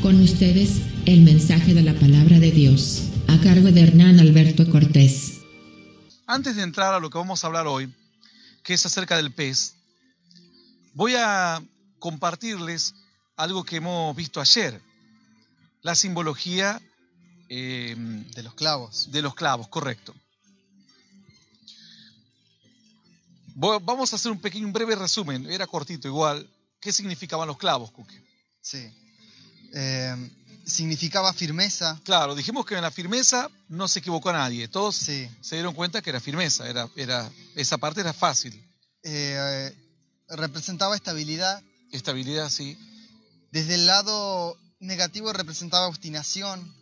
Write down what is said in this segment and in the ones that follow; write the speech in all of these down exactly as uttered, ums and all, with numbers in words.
Con ustedes, el mensaje de la palabra de Dios, a cargo de Hernán Alberto Cortés. Antes de entrar a lo que vamos a hablar hoy, que es acerca del pez, voy a compartirles algo que hemos visto ayer, la simbología eh, de los clavos. De los clavos, correcto. Voy, vamos a hacer un pequeño, un breve resumen, era cortito igual. ¿Qué significaban los clavos, Cookie? Sí. Eh, significaba firmeza. Claro, dijimos que en la firmeza no se equivocó a nadie. Todos sí. se dieron cuenta que era firmeza, era, era, esa parte era fácil. Eh, representaba estabilidad. Estabilidad, sí. Desde el lado negativo representaba obstinación.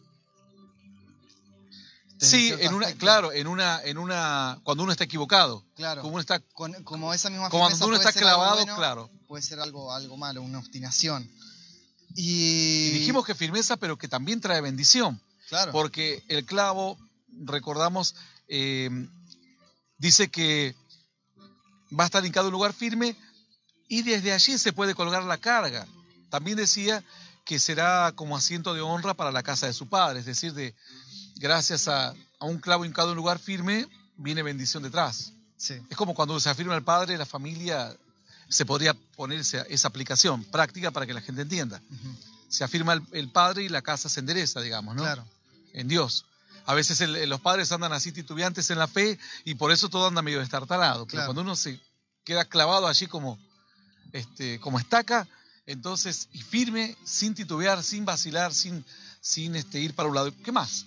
Sí, en una, claro, en una, en una, cuando uno está equivocado. Claro. Como uno está, Con, como esa misma como cuando uno está clavado, bueno, claro. Puede ser algo, algo malo, una obstinación. Y... y dijimos que firmeza, pero que también trae bendición. Claro. Porque el clavo, recordamos, eh, dice que va a estar hincado en un lugar firme y desde allí se puede colgar la carga. También decía que será como asiento de honra para la casa de su padre, es decir, de gracias a, a un clavo hincado en un lugar firme, viene bendición detrás. Sí. Es como cuando se afirma el padre, la familia, se podría poner esa, esa aplicación práctica para que la gente entienda. Uh-huh. Se afirma el, el padre y la casa se endereza, digamos, ¿no? Claro. En Dios. A veces el, los padres andan así titubeantes en la fe y por eso todo anda medio destartalado. Pero claro, cuando uno se queda clavado allí como, este, como estaca, entonces, y firme, sin titubear, sin vacilar, sin, sin este, ir para un lado. ¿Qué más?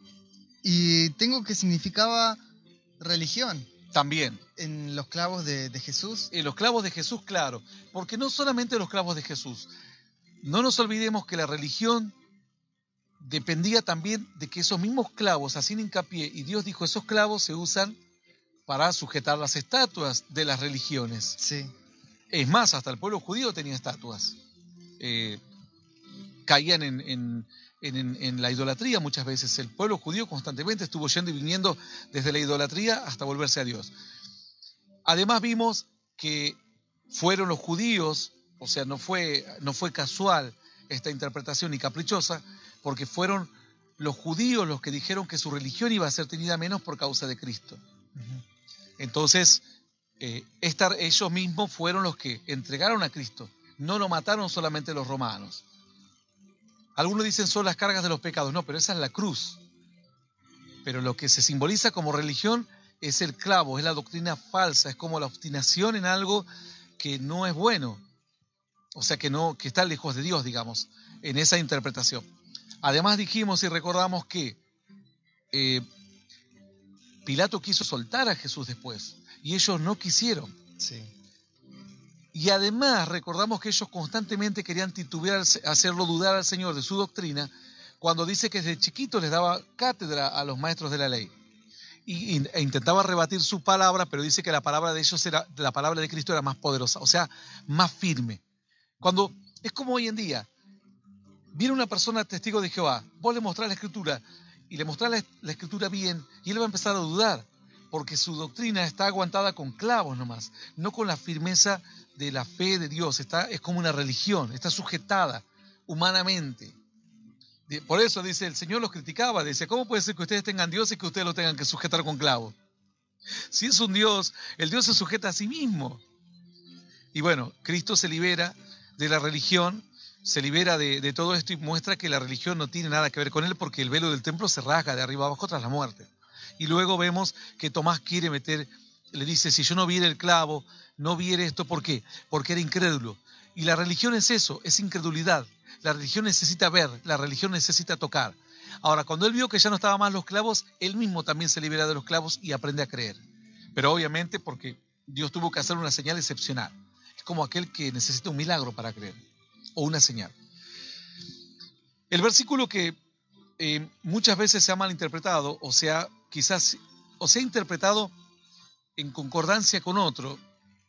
Y tengo que significaba religión. También. En los clavos de, de Jesús. En los clavos de Jesús, claro. Porque no solamente los clavos de Jesús. No nos olvidemos que la religión dependía también de que esos mismos clavos hacían hincapié. Y Dios dijo, esos clavos se usan para sujetar las estatuas de las religiones. Sí. Es más, hasta el pueblo judío tenía estatuas. Eh, caían en... en En, en, en la idolatría muchas veces. El pueblo judío constantemente estuvo yendo y viniendo desde la idolatría hasta volverse a Dios. Además vimos que fueron los judíos, o sea, no fue, no fue casual esta interpretación ni caprichosa, porque fueron los judíos los que dijeron que su religión iba a ser tenida menos por causa de Cristo. Uh-huh. Entonces, eh, esta, ellos mismos fueron los que entregaron a Cristo. No lo mataron solamente los romanos. Algunos dicen son las cargas de los pecados. No, pero esa es la cruz. Pero lo que se simboliza como religión es el clavo, es la doctrina falsa, es como la obstinación en algo que no es bueno. O sea, que, no, que está lejos de Dios, digamos, en esa interpretación. Además dijimos y recordamos que eh, Pilato quiso soltar a Jesús después y ellos no quisieron. Sí. Y además recordamos que ellos constantemente querían titubear, hacerlo dudar al Señor de su doctrina, cuando dice que desde chiquito les daba cátedra a los maestros de la ley. Y, y, e intentaba rebatir su palabra, pero dice que la palabra de ellos era, la palabra de Cristo era más poderosa, o sea, más firme. Cuando es como hoy en día, viene una persona testigo de Jehová, vos le mostrás la Escritura y le mostrás la, la Escritura bien, y él va a empezar a dudar, porque su doctrina está aguantada con clavos nomás, no con la firmeza de la fe de Dios. Está, es como una religión, está sujetada humanamente. Por eso dice, el Señor los criticaba, dice, ¿cómo puede ser que ustedes tengan Dios y que ustedes lo tengan que sujetar con clavos? Si es un Dios, el Dios se sujeta a sí mismo. Y bueno, Cristo se libera de la religión, se libera de, de todo esto y muestra que la religión no tiene nada que ver con él, porque el velo del templo se rasga de arriba abajo tras la muerte. Y luego vemos que Tomás quiere meter, le dice, si yo no viera el clavo, no viera esto, ¿por qué? Porque era incrédulo. Y la religión es eso, es incredulidad. La religión necesita ver, la religión necesita tocar. Ahora, cuando él vio que ya no estaban más los clavos, él mismo también se libera de los clavos y aprende a creer. Pero obviamente porque Dios tuvo que hacer una señal excepcional. Es como aquel que necesita un milagro para creer, o una señal. El versículo que eh, muchas veces se ha malinterpretado, o sea, quizás, o se ha interpretado en concordancia con otro,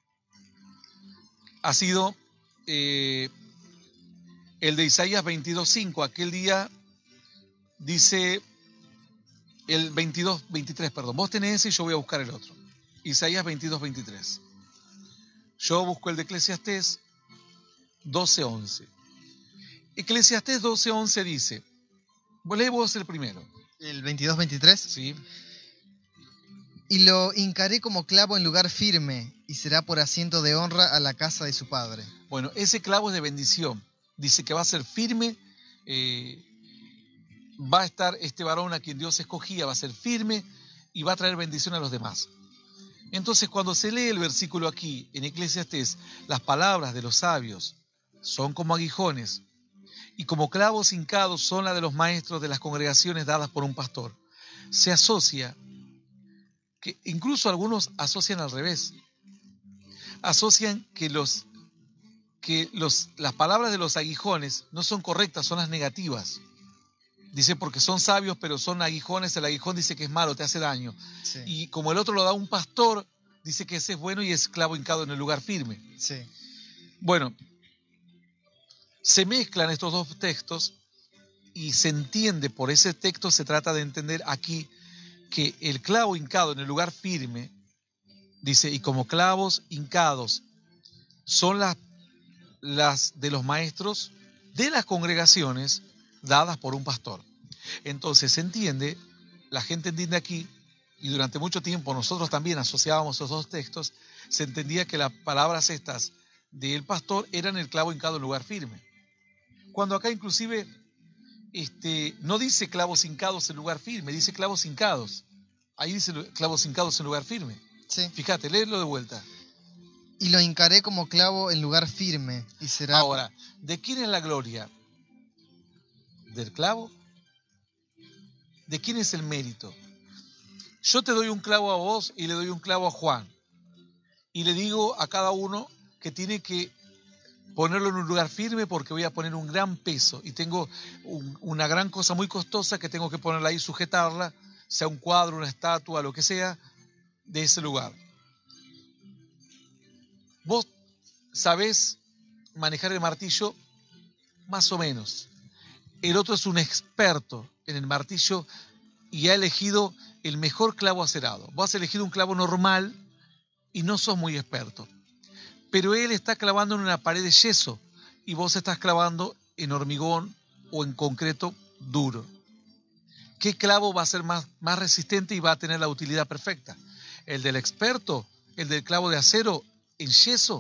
ha sido eh, el de Isaías veintidós cinco. Aquel día dice el veintidós veintitrés, perdón. Vos tenés ese y yo voy a buscar el otro. Isaías veintidós veintitrés. Yo busco el de Eclesiastés doce once. Eclesiastés doce once dice, lee vos el primero. El veintidós veintitrés. Sí. Y lo hincaré como clavo en lugar firme, y será por asiento de honra a la casa de su padre. Bueno, ese clavo es de bendición. Dice que va a ser firme, eh, va a estar este varón a quien Dios escogía, va a ser firme y va a traer bendición a los demás. Entonces, cuando se lee el versículo aquí, en Eclesiastés, las palabras de los sabios son como aguijones, y como clavos hincados son las de los maestros de las congregaciones dadas por un pastor. Se asocia, que incluso algunos asocian al revés, asocian que, los, que los, las palabras de los aguijones no son correctas, son las negativas. Dice porque son sabios, pero son aguijones, el aguijón dice que es malo, te hace daño. Sí. Y como el otro lo da un pastor, dice que ese es bueno y es clavo hincado en el lugar firme. Sí. Bueno, se mezclan estos dos textos y se entiende, por ese texto se trata de entender aquí que el clavo hincado en el lugar firme, dice, y como clavos hincados son las, las de los maestros de las congregaciones dadas por un pastor. Entonces se entiende, la gente entiende aquí, y durante mucho tiempo nosotros también asociábamos esos dos textos, se entendía que las palabras estas del pastor eran el clavo hincado en lugar firme. Cuando acá inclusive este, no dice clavos hincados en lugar firme, dice clavos hincados. Ahí dice clavos hincados en lugar firme. Sí. Fíjate, léelo de vuelta. Y lo hincaré como clavo en lugar firme, y será... Ahora, ¿de quién es la gloria? ¿Del clavo? ¿De quién es el mérito? Yo te doy un clavo a vos y le doy un clavo a Juan. Y le digo a cada uno que tiene que ponerlo en un lugar firme porque voy a poner un gran peso y tengo un, una gran cosa muy costosa que tengo que ponerla ahí, sujetarla, sea un cuadro, una estatua, lo que sea, de ese lugar. Vos sabés manejar el martillo más o menos. El otro es un experto en el martillo y ha elegido el mejor clavo acerado. Vos has elegido un clavo normal y no sos muy experto. Pero él está clavando en una pared de yeso y vos estás clavando en hormigón o en concreto duro. ¿Qué clavo va a ser más, más resistente y va a tener la utilidad perfecta? ¿El del experto, el del clavo de acero en yeso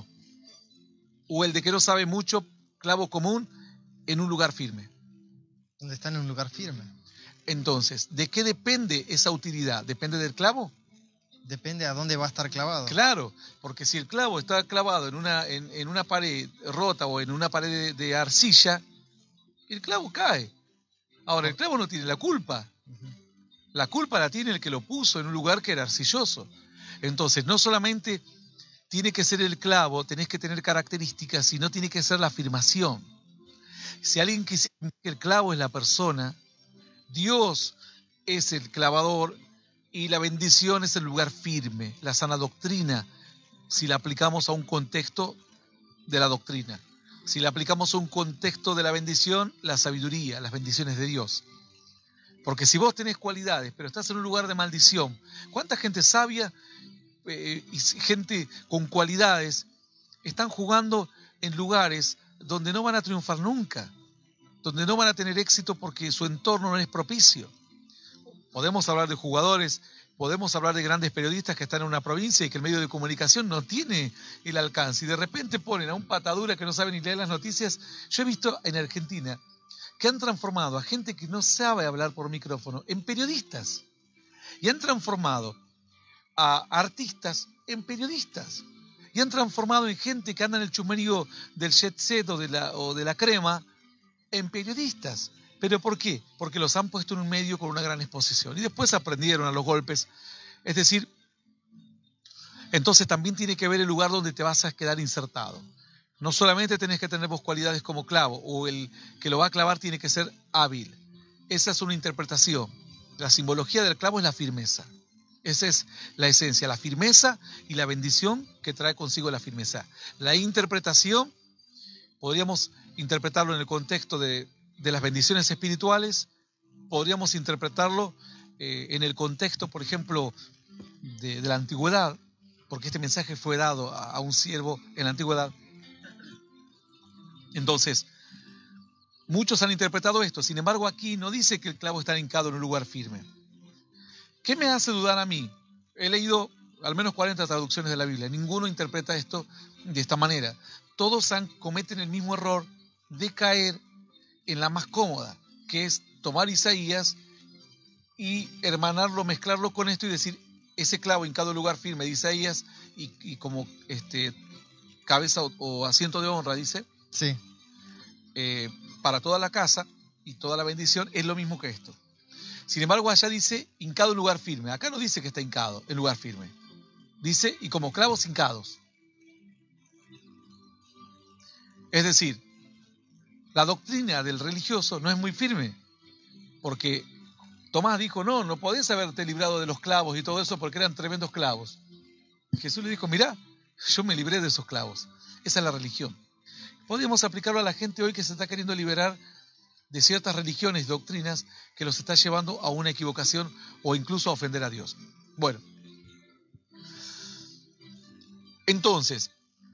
o el de que no sabe mucho, clavo común en un lugar firme? Donde está en un lugar firme. Entonces, ¿de qué depende esa utilidad? ¿Depende del clavo? Depende a dónde va a estar clavado. Claro, porque si el clavo está clavado en una, en, en una pared rota o en una pared de, de arcilla, el clavo cae. Ahora, el clavo no tiene la culpa. Uh-huh. La culpa la tiene el que lo puso en un lugar que era arcilloso. Entonces, no solamente tiene que ser el clavo, tenés que tener características, sino tiene que ser la afirmación. Si alguien quisiera que el clavo es la persona, Dios es el clavador y la bendición es el lugar firme, la sana doctrina, si la aplicamos a un contexto de la doctrina. Si la aplicamos a un contexto de la bendición, la sabiduría, las bendiciones de Dios. Porque si vos tenés cualidades, pero estás en un lugar de maldición, ¿cuánta gente sabia eh, y gente con cualidades están jugando en lugares donde no van a triunfar nunca, donde no van a tener éxito porque su entorno no es propicio? Podemos hablar de jugadores, podemos hablar de grandes periodistas que están en una provincia y que el medio de comunicación no tiene el alcance y de repente ponen a un patadura que no sabe ni leer las noticias. Yo he visto en Argentina que han transformado a gente que no sabe hablar por micrófono en periodistas y han transformado a artistas en periodistas y han transformado en gente que anda en el chusmerío del jet set o de la, o de la crema en periodistas. ¿Pero por qué? Porque los han puesto en un medio con una gran exposición y después aprendieron a los golpes. Es decir, entonces también tiene que ver el lugar donde te vas a quedar insertado. No solamente tenés que tener vos cualidades como clavo, o el que lo va a clavar tiene que ser hábil. Esa es una interpretación. La simbología del clavo es la firmeza. Esa es la esencia, la firmeza y la bendición que trae consigo la firmeza. La interpretación, podríamos interpretarlo en el contexto de de las bendiciones espirituales, podríamos interpretarlo eh, en el contexto, por ejemplo, de, de la antigüedad, porque este mensaje fue dado a, a un siervo en la antigüedad. Entonces, Muchos han interpretado esto, sin embargo aquí no dice que el clavo está hincado en un lugar firme. ¿Qué me hace dudar a mí? He leído al menos cuarenta traducciones de la Biblia, ninguno interpreta esto de esta manera. Todos han, cometen el mismo error de caer en la más cómoda, que es tomar Isaías y hermanarlo, mezclarlo con esto y decir, ese clavo hincado en lugar firme de Isaías y, y como este, cabeza o, o asiento de honra, dice, Sí. eh, para toda la casa y toda la bendición, es lo mismo que esto. Sin embargo, allá dice hincado en lugar firme. Acá no dice que está hincado en lugar firme. Dice, y como clavos hincados. Es decir, la doctrina del religioso no es muy firme, porque Tomás dijo, no, no podés haberte librado de los clavos y todo eso porque eran tremendos clavos. Jesús le dijo, mirá, yo me libré de esos clavos. Esa es la religión. Podemos aplicarlo a la gente hoy que se está queriendo liberar de ciertas religiones y doctrinas que los está llevando a una equivocación o incluso a ofender a Dios. Bueno, entonces,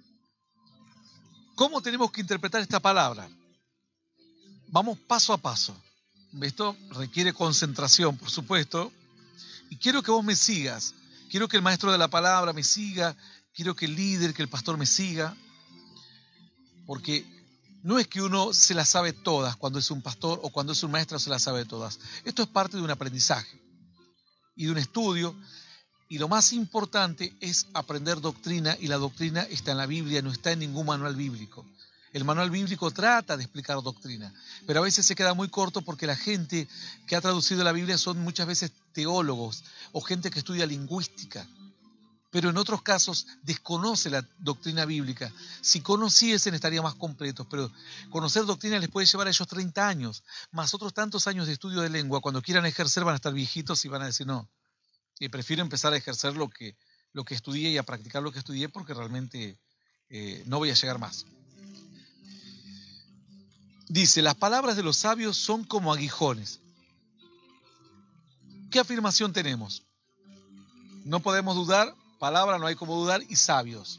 ¿cómo tenemos que interpretar esta palabra? Vamos paso a paso. Esto requiere concentración, por supuesto, y quiero que vos me sigas. Quiero que el maestro de la palabra me siga, quiero que el líder, que el pastor me siga, porque no es que uno se las sabe todas cuando es un pastor o cuando es un maestro se las sabe todas. Esto es parte de un aprendizaje y de un estudio, y lo más importante es aprender doctrina, y la doctrina está en la Biblia, no está en ningún manual bíblico. El manual bíblico trata de explicar doctrina, pero a veces se queda muy corto porque la gente que ha traducido la Biblia son muchas veces teólogos o gente que estudia lingüística, pero en otros casos desconoce la doctrina bíblica. Si conociesen estaría más completos, pero conocer doctrina les puede llevar a ellos treinta años, más otros tantos años de estudio de lengua. Cuando quieran ejercer van a estar viejitos y van a decir no, y prefiero empezar a ejercer lo que, lo que estudié y a practicar lo que estudié porque realmente eh, no voy a llegar más. Dice, las palabras de los sabios son como aguijones. ¿Qué afirmación tenemos? No podemos dudar, palabra no hay como dudar, y sabios.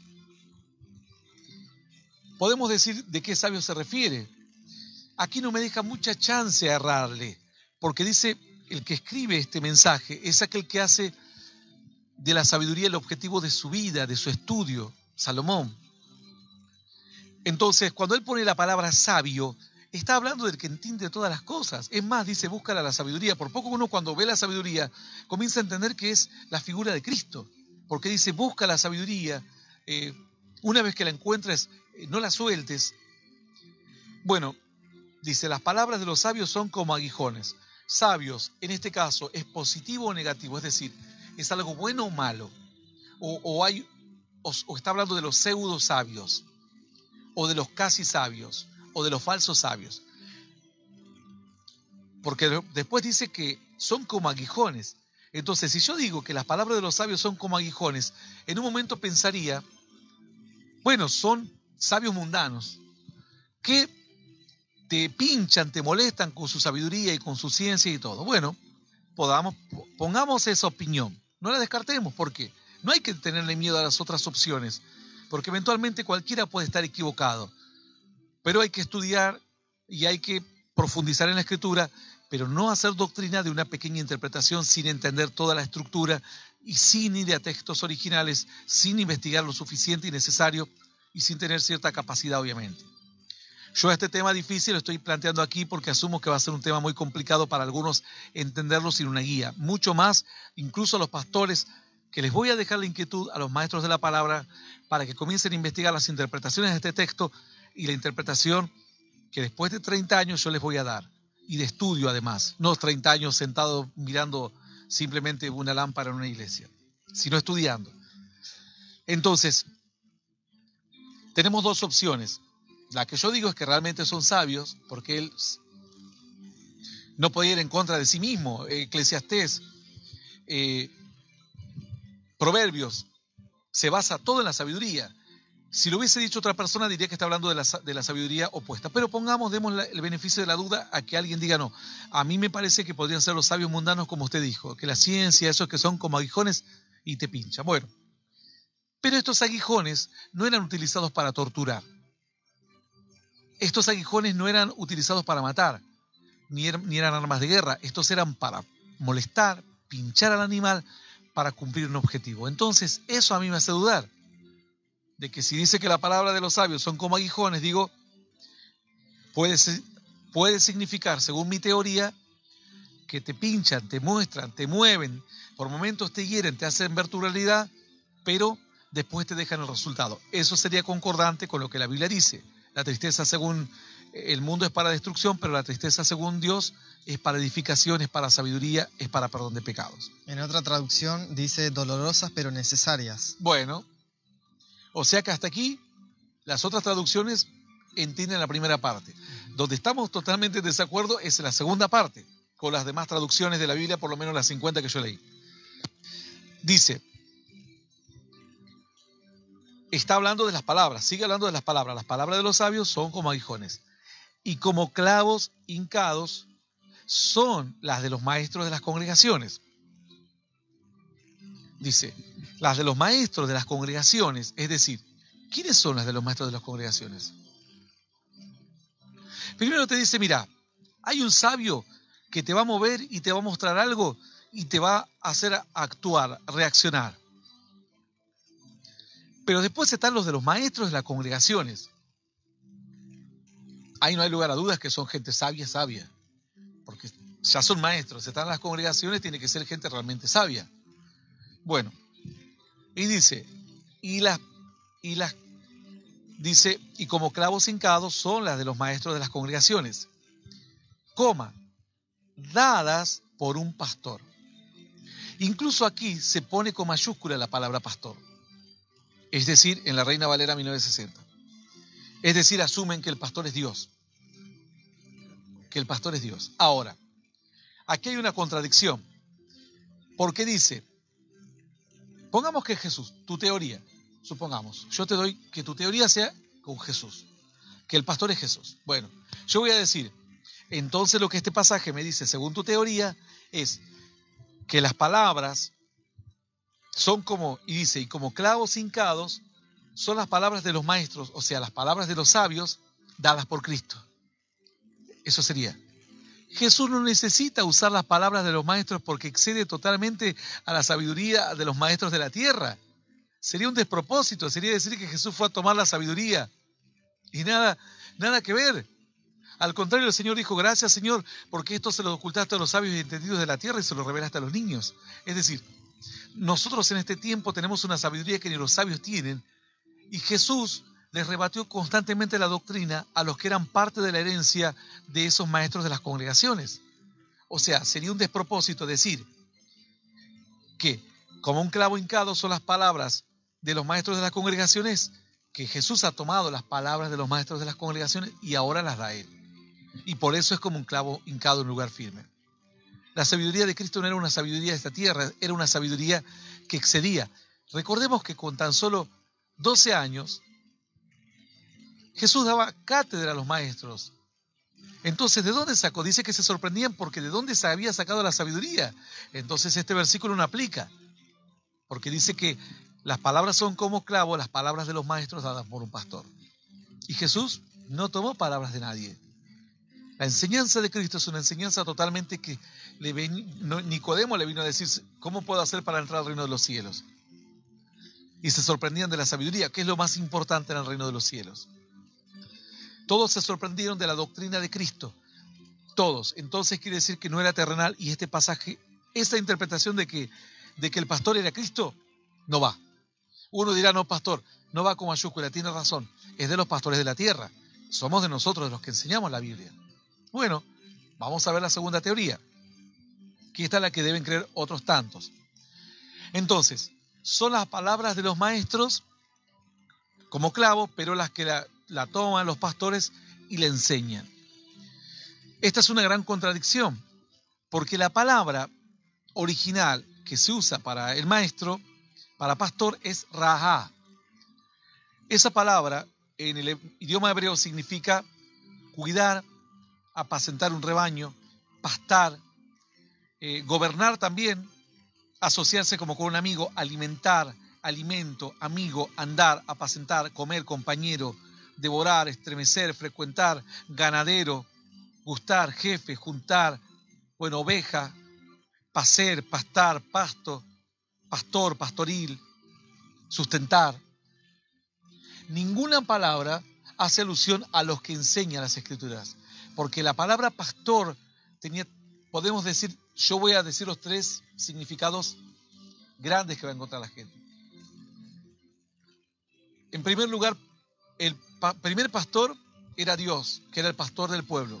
Podemos decir de qué sabio se refiere. Aquí no me deja mucha chance a errarle, porque dice, el que escribe este mensaje es aquel que hace de la sabiduría el objetivo de su vida, de su estudio, Salomón. Entonces, cuando él pone la palabra sabio, está hablando del que entiende todas las cosas. Es más, dice, búscala la sabiduría. Por poco uno cuando ve la sabiduría comienza a entender que es la figura de Cristo. Porque dice, busca la sabiduría. Eh, una vez que la encuentres, eh, no la sueltes. Bueno, dice, las palabras de los sabios son como aguijones. Sabios, en este caso, ¿es positivo o negativo? Es decir, ¿es algo bueno o malo? O, o, hay, o, o está hablando de los pseudo sabios, o de los casi sabios, o de los falsos sabios. Porque después dice que son como aguijones. Entonces, si yo digo que las palabras de los sabios son como aguijones, en un momento pensaría, bueno, son sabios mundanos, que te pinchan, te molestan con su sabiduría y con su ciencia y todo. Bueno, podamos, pongamos esa opinión, no la descartemos, porque no hay que tenerle miedo a las otras opciones, porque eventualmente cualquiera puede estar equivocado. Pero hay que estudiar y hay que profundizar en la Escritura, pero no hacer doctrina de una pequeña interpretación sin entender toda la estructura y sin ir a textos originales, sin investigar lo suficiente y necesario y sin tener cierta capacidad, obviamente. Yo este tema difícil lo estoy planteando aquí porque asumo que va a ser un tema muy complicado para algunos entenderlo sin una guía. Mucho más, incluso a los pastores, que les voy a dejar la inquietud a los maestros de la palabra para que comiencen a investigar las interpretaciones de este texto y la interpretación que después de treinta años yo les voy a dar, y de estudio además, no treinta años sentado mirando simplemente una lámpara en una iglesia, sino estudiando. Entonces, tenemos dos opciones. La que yo digo es que realmente son sabios, porque él no podía ir en contra de sí mismo. Eclesiastés, eh, Proverbios, se basa todo en la sabiduría. Si lo hubiese dicho otra persona, diría que está hablando de la, de la sabiduría opuesta. Pero pongamos, demos la, el beneficio de la duda a que alguien diga, no, a mí me parece que podrían ser los sabios mundanos como usted dijo, que la ciencia, esos que son como aguijones y te pinchan. Bueno, pero estos aguijones no eran utilizados para torturar. estos aguijones no eran utilizados para matar, ni, er, ni eran armas de guerra. Estos eran para molestar, pinchar al animal, para cumplir un objetivo. Entonces, eso a mí me hace dudar de que si dice que la palabra de los sabios son como aguijones, digo, puede, puede significar, según mi teoría, que te pinchan, te muestran, te mueven, por momentos te hieren, te hacen ver tu realidad, pero después te dejan el resultado. Eso sería concordante con lo que la Biblia dice. La tristeza según el mundo es para destrucción, pero la tristeza según Dios es para edificación, es para sabiduría, es para perdón de pecados. En otra traducción dice dolorosas pero necesarias. Bueno, o sea que hasta aquí las otras traducciones entienden la primera parte. Donde estamos totalmente en desacuerdo es en la segunda parte, con las demás traducciones de la Biblia, por lo menos las cincuenta que yo leí. Dice, está hablando de las palabras, sigue hablando de las palabras. Las palabras de los sabios son como aguijones, y como clavos hincados son las de los maestros de las congregaciones. Dice, las de los maestros de las congregaciones, es decir, ¿quiénes son las de los maestros de las congregaciones? Primero te dice, mira, hay un sabio que te va a mover y te va a mostrar algo y te va a hacer actuar, reaccionar. Pero después están los de los maestros de las congregaciones. Ahí no hay lugar a dudas que son gente sabia, sabia. Porque ya son maestros, están en las congregaciones, tiene que ser gente realmente sabia. Bueno, y dice, y las, y las, dice, y como clavos hincados son las de los maestros de las congregaciones, coma, dadas por un pastor. Incluso aquí se pone con mayúscula la palabra pastor, es decir, en la Reina Valera mil novecientos sesenta. Es decir, asumen que el pastor es Dios, que el pastor es Dios. Ahora, aquí hay una contradicción, porque dice, pongamos que es Jesús, tu teoría, supongamos, yo te doy que tu teoría sea con Jesús, que el pastor es Jesús. Bueno, yo voy a decir, entonces lo que este pasaje me dice, según tu teoría, es que las palabras son como, y dice, y como clavos hincados, son las palabras de los maestros, o sea, las palabras de los sabios dadas por Cristo. Eso sería. Jesús no necesita usar las palabras de los maestros porque excede totalmente a la sabiduría de los maestros de la tierra. Sería un despropósito, sería decir que Jesús fue a tomar la sabiduría. Y nada, nada que ver. Al contrario, el Señor dijo, gracias Señor, porque esto se lo ocultaste a los sabios y entendidos de la tierra y se lo revelaste a los niños. Es decir, nosotros en este tiempo tenemos una sabiduría que ni los sabios tienen, y Jesús les rebatió constantemente la doctrina a los que eran parte de la herencia de esos maestros de las congregaciones. O sea, sería un despropósito decir que como un clavo hincado son las palabras de los maestros de las congregaciones, que Jesús ha tomado las palabras de los maestros de las congregaciones y ahora las da a él. Y por eso es como un clavo hincado en lugar firme. La sabiduría de Cristo no era una sabiduría de esta tierra, era una sabiduría que excedía. Recordemos que con tan solo doce años, Jesús daba cátedra a los maestros. Entonces, ¿de dónde sacó? Dice que se sorprendían porque ¿de dónde se había sacado la sabiduría? Entonces este versículo no aplica, porque dice que las palabras son como clavos, las palabras de los maestros dadas por un pastor. Y Jesús no tomó palabras de nadie. La enseñanza de Cristo es una enseñanza totalmente que le ven, no, Nicodemo le vino a decir, ¿cómo puedo hacer para entrar al reino de los cielos? Y se sorprendían de la sabiduría, que es lo más importante en el reino de los cielos. Todos se sorprendieron de la doctrina de Cristo. Todos. Entonces quiere decir que no era terrenal, y este pasaje, esta interpretación de que, de que el pastor era Cristo, no va. Uno dirá, no, pastor, no va con mayúscula, tiene razón. Es de los pastores de la tierra. Somos de nosotros de los que enseñamos la Biblia. Bueno, vamos a ver la segunda teoría, que esta es la que deben creer otros tantos. Entonces, son las palabras de los maestros como clavo, pero las que la, la toman los pastores y la enseñan. Esta es una gran contradicción, porque la palabra original que se usa para el maestro, para pastor, es rahá. Esa palabra en el idioma hebreo significa cuidar, apacentar un rebaño, pastar, eh, gobernar también, asociarse como con un amigo, alimentar, alimento, amigo, andar, apacentar, comer, compañero, devorar, estremecer, frecuentar, ganadero, gustar, jefe, juntar, bueno, oveja, pacer, pastar, pasto, pastor, pastoril, sustentar. Ninguna palabra hace alusión a los que enseñan las Escrituras, porque la palabra pastor tenía, podemos decir, yo voy a decir los tres significados grandes que va a encontrar la gente. En primer lugar, el pa- primer pastor era Dios, que era el pastor del pueblo.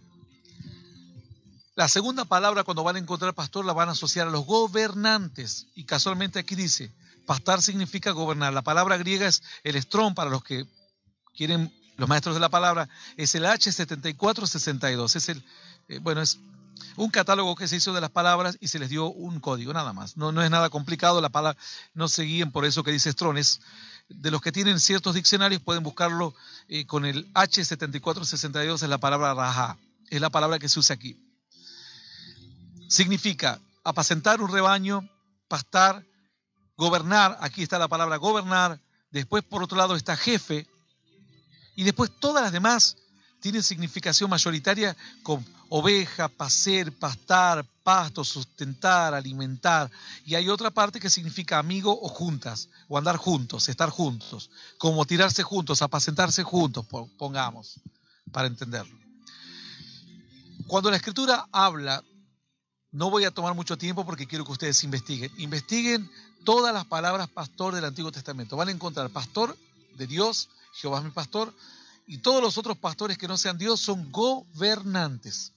La segunda palabra, cuando van a encontrar pastor, la van a asociar a los gobernantes. Y casualmente aquí dice, pastar significa gobernar. La palabra griega es el estrón, para los que quieren, los maestros de la palabra, es el H setenta y cuatro sesenta y dos. Es el, eh, bueno, es un catálogo que se hizo de las palabras y se les dio un código, nada más. No, no es nada complicado, la palabra, no se guíen por eso que dice estrón. Es, de los que tienen ciertos diccionarios pueden buscarlo eh, con el H setenta y cuatro sesenta y dos, es la palabra rajá, es la palabra que se usa aquí. Significa apacentar un rebaño, pastar, gobernar, aquí está la palabra gobernar, después por otro lado está jefe, y después todas las demás tienen significación mayoritaria con oveja, pacer, pastar, pasto, sustentar, alimentar, y hay otra parte que significa amigo o juntas, o andar juntos, estar juntos, como tirarse juntos, apacentarse juntos, pongamos, para entenderlo. Cuando la Escritura habla, no voy a tomar mucho tiempo porque quiero que ustedes investiguen. Investiguen todas las palabras pastor del Antiguo Testamento. Van a encontrar pastor de Dios, Jehová es mi pastor, y todos los otros pastores que no sean Dios son gobernantes.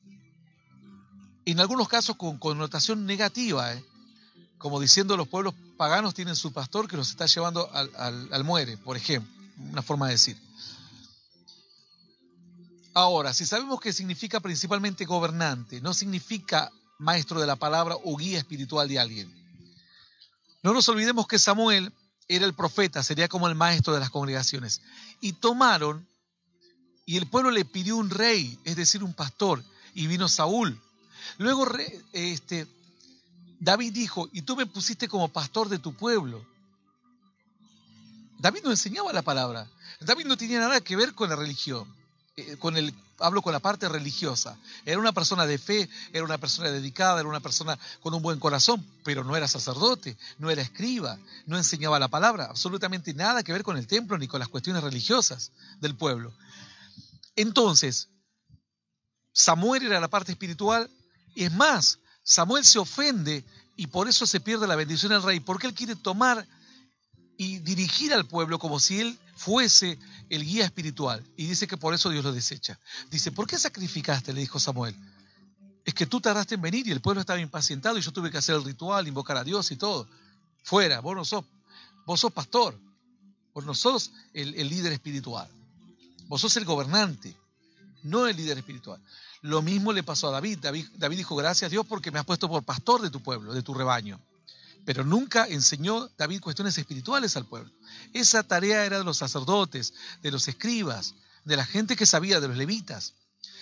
En algunos casos con connotación negativa, ¿eh? Como diciendo los pueblos paganos tienen su pastor que los está llevando al, al, al muere, por ejemplo, una forma de decir. Ahora, si sabemos que significa principalmente gobernante, no significa maestro de la palabra o guía espiritual de alguien. No nos olvidemos que Samuel era el profeta, sería como el maestro de las congregaciones. Y tomaron, y el pueblo le pidió un rey, es decir, un pastor, y vino Saúl. Luego este, David dijo, y tú me pusiste como pastor de tu pueblo. David no enseñaba la palabra. David no tenía nada que ver con la religión. Con el, hablo con la parte religiosa. Era una persona de fe, era una persona dedicada, era una persona con un buen corazón, pero no era sacerdote, no era escriba, no enseñaba la palabra, absolutamente nada que ver con el templo ni con las cuestiones religiosas del pueblo. Entonces, Samuel era la parte espiritual, y es más, Samuel se ofende y por eso se pierde la bendición del rey, porque él quiere tomar y dirigir al pueblo como si él fuese el guía espiritual. Y dice que por eso Dios lo desecha. Dice, ¿por qué sacrificaste? Le dijo Samuel. Es que tú tardaste en venir y el pueblo estaba impacientado y yo tuve que hacer el ritual, invocar a Dios y todo. Fuera, vos no sos, vos sos pastor. Vos no sos el, el líder espiritual. Vos sos el gobernante, no el líder espiritual. Lo mismo le pasó a David. David, David dijo, gracias Dios porque me has puesto por pastor de tu pueblo, de tu rebaño. Pero nunca enseñó David cuestiones espirituales al pueblo. Esa tarea era de los sacerdotes, de los escribas, de la gente que sabía, de los levitas.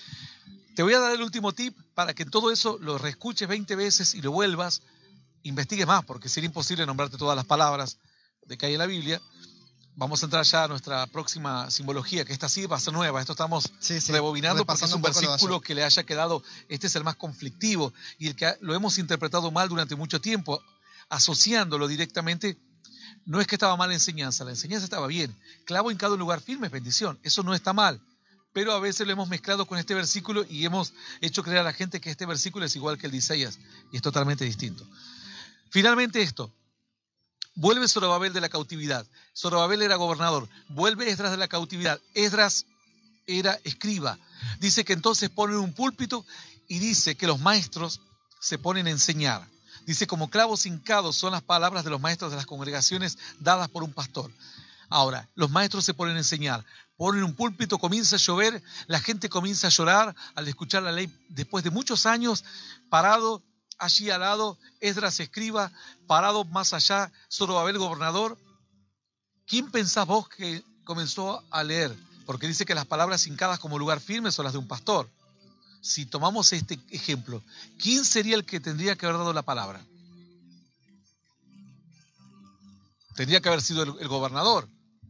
Te voy a dar el último tip para que todo eso lo reescuches veinte veces y lo vuelvas, investigues más, porque sería imposible nombrarte todas las palabras de que hay en la Biblia. Vamos a entrar ya a nuestra próxima simbología, que esta sí va a ser nueva. Esto estamos sí, sí, rebobinando porque es un versículo que le haya quedado, este es el más conflictivo y el que lo hemos interpretado mal durante mucho tiempo, asociándolo directamente. No es que estaba mal la enseñanza, la enseñanza estaba bien. Clavo hincado en lugar firme es bendición, eso no está mal. Pero a veces lo hemos mezclado con este versículo y hemos hecho creer a la gente que este versículo es igual que el de Isaías y es totalmente distinto. Finalmente esto, vuelve Zorobabel de la cautividad. Zorobabel era gobernador, vuelve Esdras de la cautividad. Esdras era escriba. Dice que entonces ponen un púlpito y dice que los maestros se ponen a enseñar. Dice, como clavos hincados son las palabras de los maestros de las congregaciones dadas por un pastor. Ahora, los maestros se ponen a enseñar, ponen un púlpito, comienza a llover, la gente comienza a llorar al escuchar la ley después de muchos años, parado allí al lado, Esdras escriba, parado más allá, Zorobabel gobernador. ¿Quién pensás vos que comenzó a leer? Porque dice que las palabras hincadas como lugar firme son las de un pastor. Si tomamos este ejemplo, ¿quién sería el que tendría que haber dado la palabra? Tendría que haber sido el, el gobernador.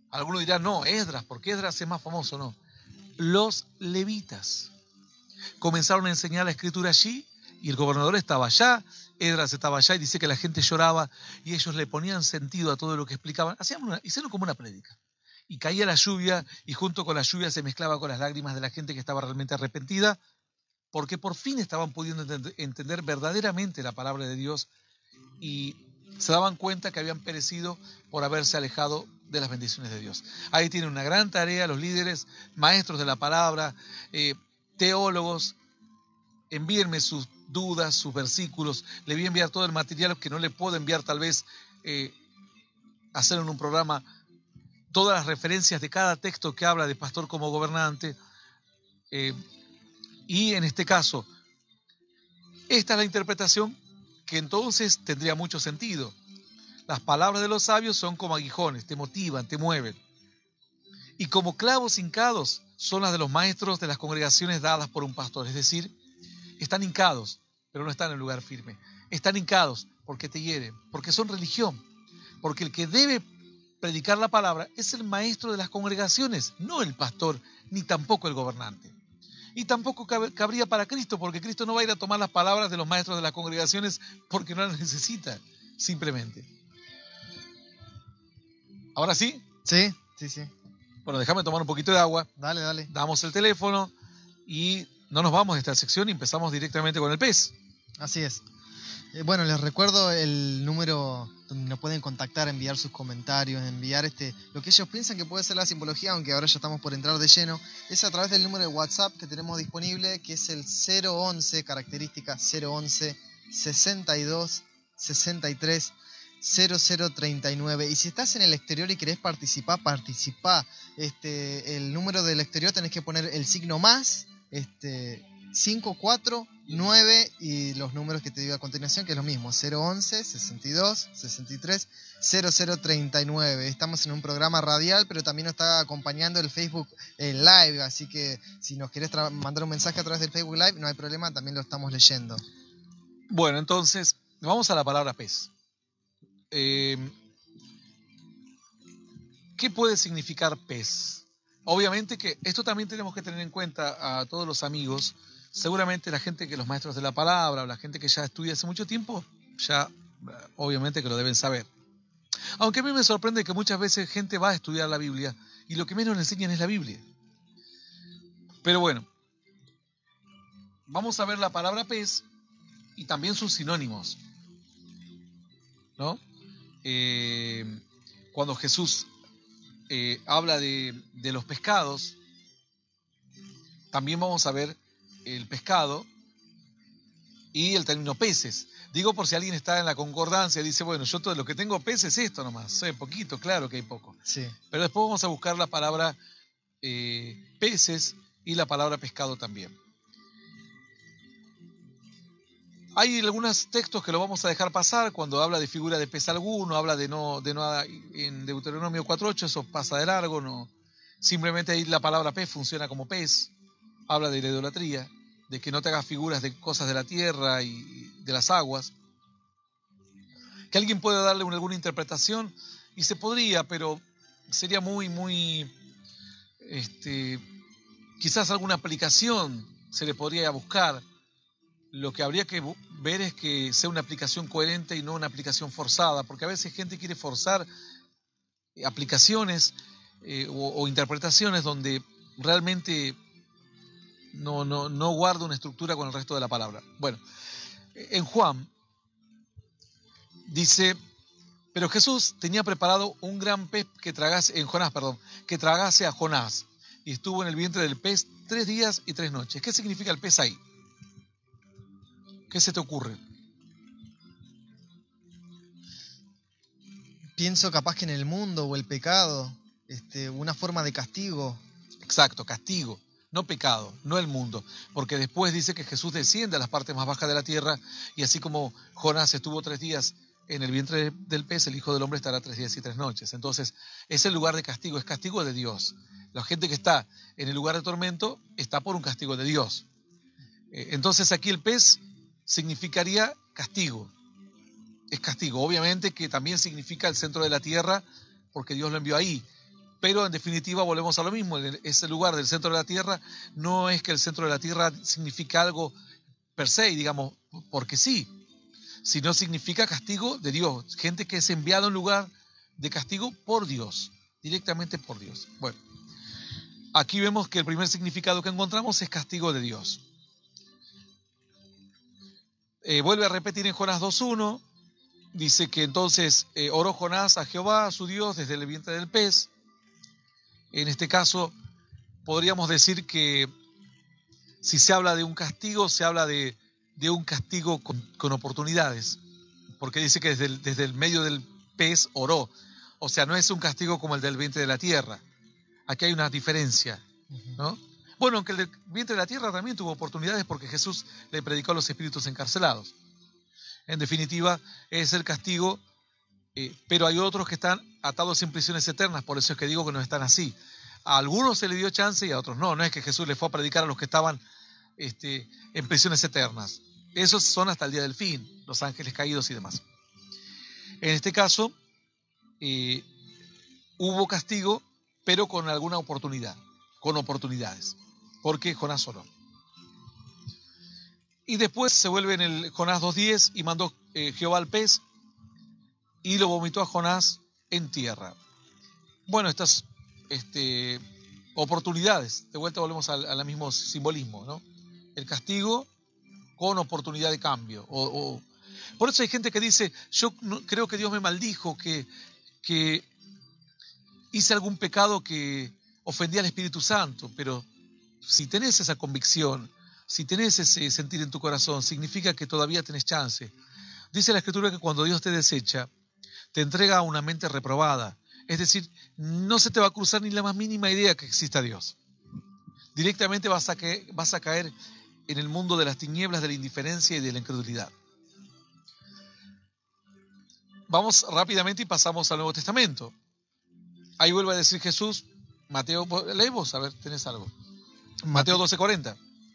Algunos dirán, no, Esdras, porque Esdras es más famoso, no. Los levitas comenzaron a enseñar la escritura allí y el gobernador estaba allá, Esdras estaba allá y dice que la gente lloraba y ellos le ponían sentido a todo lo que explicaban. Hacían una, hicieron como una prédica. Y caía la lluvia y junto con la lluvia se mezclaba con las lágrimas de la gente que estaba realmente arrepentida, porque por fin estaban pudiendo entender verdaderamente la palabra de Dios y se daban cuenta que habían perecido por haberse alejado de las bendiciones de Dios. Ahí tienen una gran tarea los líderes, maestros de la palabra, eh, teólogos. Envíenme sus dudas, sus versículos. Le voy a enviar todo el material que no le puedo enviar, tal vez eh, hacer en un programa todas las referencias de cada texto que habla de pastor como gobernante. Eh, y en este caso, esta es la interpretación que entonces tendría mucho sentido. Las palabras de los sabios son como aguijones, te motivan, te mueven. Y como clavos hincados son las de los maestros de las congregaciones dadas por un pastor. Es decir, están hincados, pero no están en lugar firme. Están hincados porque te hieren, porque son religión. Porque el que debe predicar la palabra es el maestro de las congregaciones, no el pastor, ni tampoco el gobernante. Y tampoco cabría para Cristo, porque Cristo no va a ir a tomar las palabras de los maestros de las congregaciones porque no las necesita, simplemente. ¿Ahora sí? Sí, sí, sí. Bueno, déjame tomar un poquito de agua. Dale, dale. Damos el teléfono y no nos vamos de esta sección y empezamos directamente con el pez. Así es. Eh, bueno, les recuerdo el número donde nos pueden contactar, enviar sus comentarios, enviar este lo que ellos piensan que puede ser la simbología, aunque ahora ya estamos por entrar de lleno. Es a través del número de WhatsApp que tenemos disponible, que es el cero once, característica cero once, sesenta y dos, sesenta y tres, cero cero treinta y nueve. Y si estás en el exterior y querés participar, participá. Este, el número del exterior tenés que poner el signo más, este, cinco cuatro nueve y los números que te digo a continuación, que es lo mismo, cero once, sesenta y dos, sesenta y tres, cero cero treinta y nueve. Estamos en un programa radial, pero también nos está acompañando el Facebook el Live, así que si nos querés mandar un mensaje a través del Facebook Live, no hay problema, también lo estamos leyendo. Bueno, entonces, vamos a la palabra pez. Eh, ¿Qué puede significar pez? Obviamente que esto también tenemos que tener en cuenta a todos los amigos. Seguramente la gente que los maestros de la palabra o la gente que ya estudia hace mucho tiempo, ya obviamente que lo deben saber. Aunque a mí me sorprende que muchas veces gente va a estudiar la Biblia y lo que menos le enseñan es la Biblia. Pero bueno, vamos a ver la palabra pez y también sus sinónimos, ¿no? Eh, cuando Jesús eh, habla de, de los pescados, también vamos a ver el pescado y el término peces. Digo por si alguien está en la concordancia y dice, bueno, yo todo lo que tengo peces es esto nomás, sé poquito, claro que hay poco. Sí. Pero después vamos a buscar la palabra eh, peces y la palabra pescado también. Hay algunos textos que lo vamos a dejar pasar cuando habla de figura de pez alguno, habla de no, de no en Deuteronomio cuatro ocho, eso pasa de largo, no. Simplemente ahí la palabra pez funciona como pez, habla de la idolatría, de que no te hagas figuras de cosas de la tierra y de las aguas. Que alguien pueda darle una, alguna interpretación, y se podría, pero sería muy, muy, este, quizás alguna aplicación se le podría buscar. Lo que habría que ver es que sea una aplicación coherente y no una aplicación forzada, porque a veces gente quiere forzar aplicaciones eh, o, o interpretaciones donde realmente no, no, no guarda una estructura con el resto de la palabra. Bueno, en Juan dice, pero Jesús tenía preparado un gran pez que tragase, en Jonás, perdón, que tragase a Jonás, y estuvo en el vientre del pez tres días y tres noches. ¿Qué significa el pez ahí? ¿Qué se te ocurre? Pienso capaz que en el mundo o el pecado, este, una forma de castigo. Exacto, castigo, no pecado, no el mundo. Porque después dice que Jesús desciende a las partes más bajas de la tierra y así como Jonás estuvo tres días en el vientre del pez, el Hijo del Hombre estará tres días y tres noches. Entonces, es el lugar de castigo, es castigo de Dios. La gente que está en el lugar de tormento está por un castigo de Dios. Entonces, aquí el pez significaría castigo. Es castigo. Obviamente que también significa el centro de la tierra, porque Dios lo envió ahí. Pero en definitiva volvemos a lo mismo, ese lugar del centro de la tierra no es que el centro de la tierra significa algo per se, digamos, porque sí, sino significa castigo de Dios, gente que es enviada a un lugar de castigo por Dios, directamente por Dios. Bueno, aquí vemos que el primer significado que encontramos es castigo de Dios. Eh, vuelve a repetir en Jonás dos uno, dice que entonces eh, oró Jonás a Jehová, a su Dios, desde el vientre del pez. En este caso, podríamos decir que si se habla de un castigo, se habla de, de un castigo con, con oportunidades, porque dice que desde el, desde el medio del pez oró. O sea, no es un castigo como el del vientre de la tierra. Aquí hay una diferencia, ¿no? Bueno, aunque el del vientre de la tierra también tuvo oportunidades porque Jesús le predicó a los espíritus encarcelados. En definitiva, es el castigo. Eh, pero hay otros que están atados en prisiones eternas, por eso es que digo que no están así. A algunos se les dio chance y a otros no. No es que Jesús les fue a predicar a los que estaban este, en prisiones eternas. Esos son hasta el día del fin, los ángeles caídos y demás. En este caso, eh, hubo castigo, pero con alguna oportunidad, con oportunidades, porque Jonás oró. Y después se vuelve en el Jonás dos diez y mandó eh, Jehová al pez, y lo vomitó a Jonás en tierra. Bueno, estas este, oportunidades, de vuelta volvemos al, al mismo simbolismo, ¿no? El castigo con oportunidad de cambio. O, o, por eso hay gente que dice, yo no, creo que Dios me maldijo, que, que hice algún pecado que ofendía al Espíritu Santo, pero si tenés esa convicción, si tenés ese sentir en tu corazón, significa que todavía tenés chance. Dice la Escritura que cuando Dios te desecha, te entrega una mente reprobada. Es decir, no se te va a cruzar ni la más mínima idea que exista Dios. Directamente vas a, que, vas a caer en el mundo de las tinieblas, de la indiferencia y de la incredulidad. Vamos rápidamente y pasamos al Nuevo Testamento. Ahí vuelve a decir Jesús, Mateo, lee vos, a ver, tenés algo. Mateo doce cuarenta.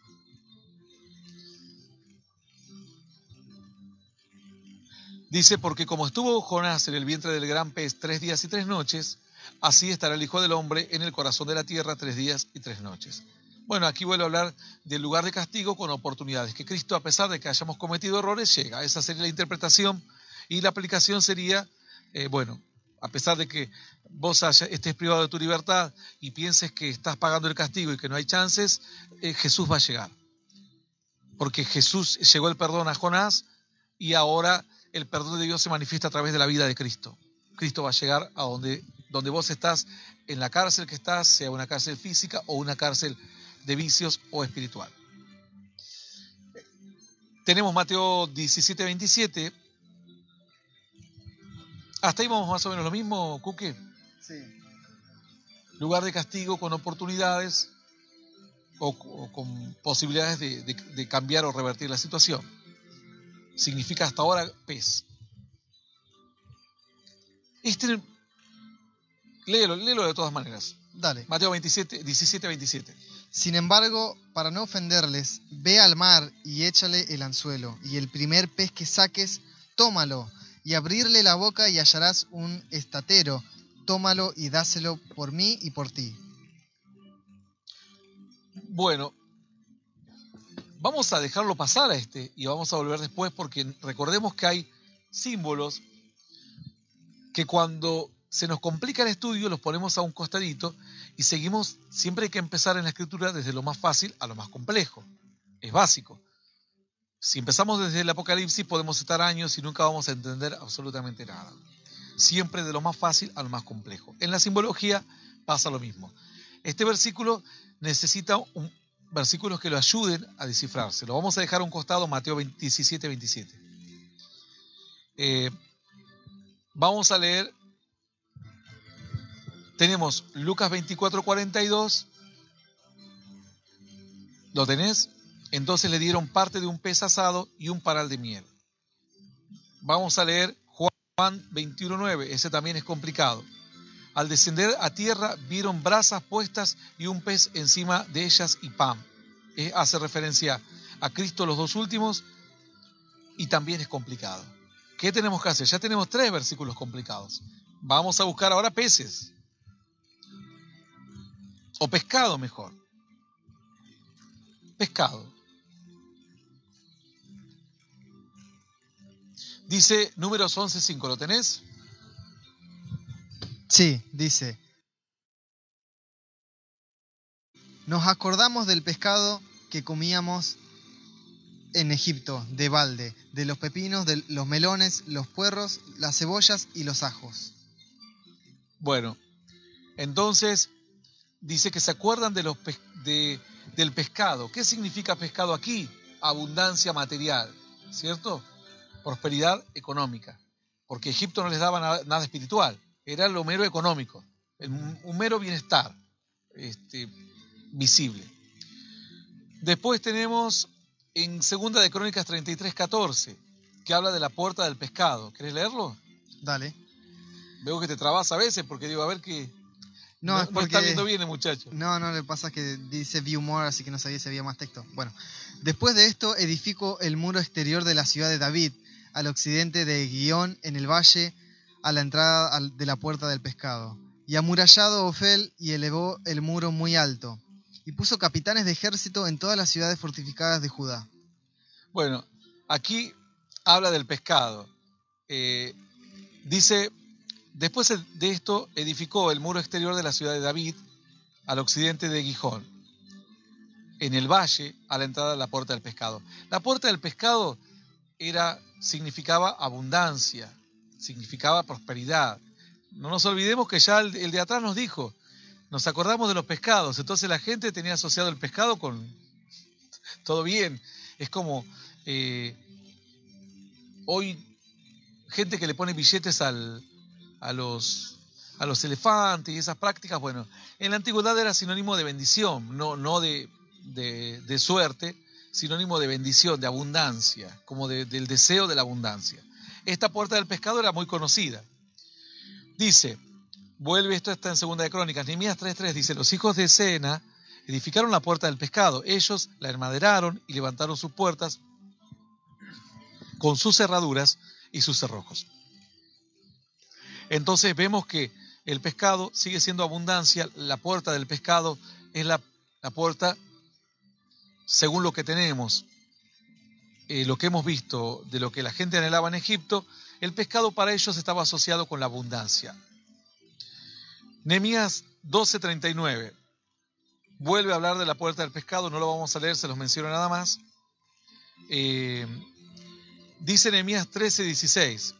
Dice, porque como estuvo Jonás en el vientre del gran pez tres días y tres noches, así estará el Hijo del Hombre en el corazón de la tierra tres días y tres noches. Bueno, aquí vuelvo a hablar del lugar de castigo con oportunidades, que Cristo, a pesar de que hayamos cometido errores, llega. Esa sería la interpretación, y la aplicación sería, eh, bueno, a pesar de que vos haya, estés privado de tu libertad y pienses que estás pagando el castigo y que no hay chances, eh, Jesús va a llegar. Porque Jesús llegó el perdón a Jonás, y ahora el perdón de Dios se manifiesta a través de la vida de Cristo. Cristo va a llegar a donde, donde vos estás, en la cárcel que estás, sea una cárcel física o una cárcel de vicios o espiritual. Tenemos Mateo diecisiete veintisiete. Hasta ahí vamos más o menos lo mismo, Cuque. Sí. Lugar de castigo con oportunidades o, o con posibilidades de, de, de cambiar o revertir la situación. Significa hasta ahora pez. Este, léelo, léelo de todas maneras. Dale. Mateo veintisiete, diecisiete veintisiete. Sin embargo, para no ofenderles, ve al mar y échale el anzuelo, y el primer pez que saques, tómalo, y abrirle la boca y hallarás un estatero. Tómalo y dáselo por mí y por ti. Bueno, vamos a dejarlo pasar a este y vamos a volver después, porque recordemos que hay símbolos que cuando se nos complica el estudio los ponemos a un costadito y seguimos. Siempre hay que empezar en la escritura desde lo más fácil a lo más complejo. Es básico. Si empezamos desde el Apocalipsis podemos estar años y nunca vamos a entender absolutamente nada. Siempre de lo más fácil a lo más complejo. En la simbología pasa lo mismo. Este versículo necesita un, versículos que lo ayuden a descifrarse. Lo vamos a dejar a un costado, Mateo diecisiete veintisiete. Eh, vamos a leer, tenemos Lucas veinticuatro cuarenta y dos. ¿Lo tenés? Entonces le dieron parte de un pez asado y un paral de miel. Vamos a leer Juan veintiuno nueve, ese también es complicado. Al descender a tierra vieron brasas puestas y un pez encima de ellas y pan. Eh, hace referencia a Cristo los dos últimos y también es complicado. ¿Qué tenemos que hacer? Ya tenemos tres versículos complicados. Vamos a buscar ahora peces. o pescado mejor. Pescado. Dice Números once cinco, ¿lo tenés? Sí, dice: nos acordamos del pescado que comíamos en Egipto, de balde, de los pepinos, de los melones, los puerros, las cebollas y los ajos. Bueno, entonces dice que se acuerdan de los pes de, del pescado. ¿Qué significa pescado aquí? Abundancia material, ¿cierto? Prosperidad económica, porque Egipto no les daba nada, nada espiritual, era lo mero económico, el, un mero bienestar este, visible. Después tenemos en Segunda de Crónicas treinta y tres, catorce, que habla de la puerta del pescado. ¿Querés leerlo? Dale. Veo que te trabas a veces porque digo, a ver que no, no, es porque, no está viendo bien el muchacho. No, no, le pasa que dice view more, así que no sabía si había más texto. Bueno, después de esto edificó el muro exterior de la ciudad de David, al occidente de Guión, en el valle, a la entrada de la puerta del pescado. Y amurallado Ofel, y elevó el muro muy alto, y puso capitanes de ejército en todas las ciudades fortificadas de Judá. Bueno, aquí habla del pescado. Eh, dice, después de esto edificó el muro exterior de la ciudad de David, al occidente de Gijón, en el valle, a la entrada de la puerta del pescado. La puerta del pescado era, significaba abundancia, significaba prosperidad. No nos olvidemos que ya el, el de atrás nos dijo, nos acordamos de los pescados, entonces la gente tenía asociado el pescado con todo bien. Es como eh, hoy gente que le pone billetes al, a, los, a los elefantes y esas prácticas. Bueno, en la antigüedad era sinónimo de bendición, no, no de, de, de suerte, sinónimo de bendición, de abundancia, como de, del deseo de la abundancia. Esta puerta del pescado era muy conocida. Dice, vuelve, esto está en Segunda de Crónicas, Nehemías tres tres, dice, los hijos de Sena edificaron la puerta del pescado, ellos la enmaderaron y levantaron sus puertas con sus cerraduras y sus cerrojos. Entonces vemos que el pescado sigue siendo abundancia, la puerta del pescado es la, la puerta, según lo que tenemos, eh, lo que hemos visto de lo que la gente anhelaba en Egipto, el pescado para ellos estaba asociado con la abundancia. Nehemías doce treinta y nueve vuelve a hablar de la puerta del pescado, no lo vamos a leer, se los menciono nada más. Eh, dice Nehemías trece dieciséis,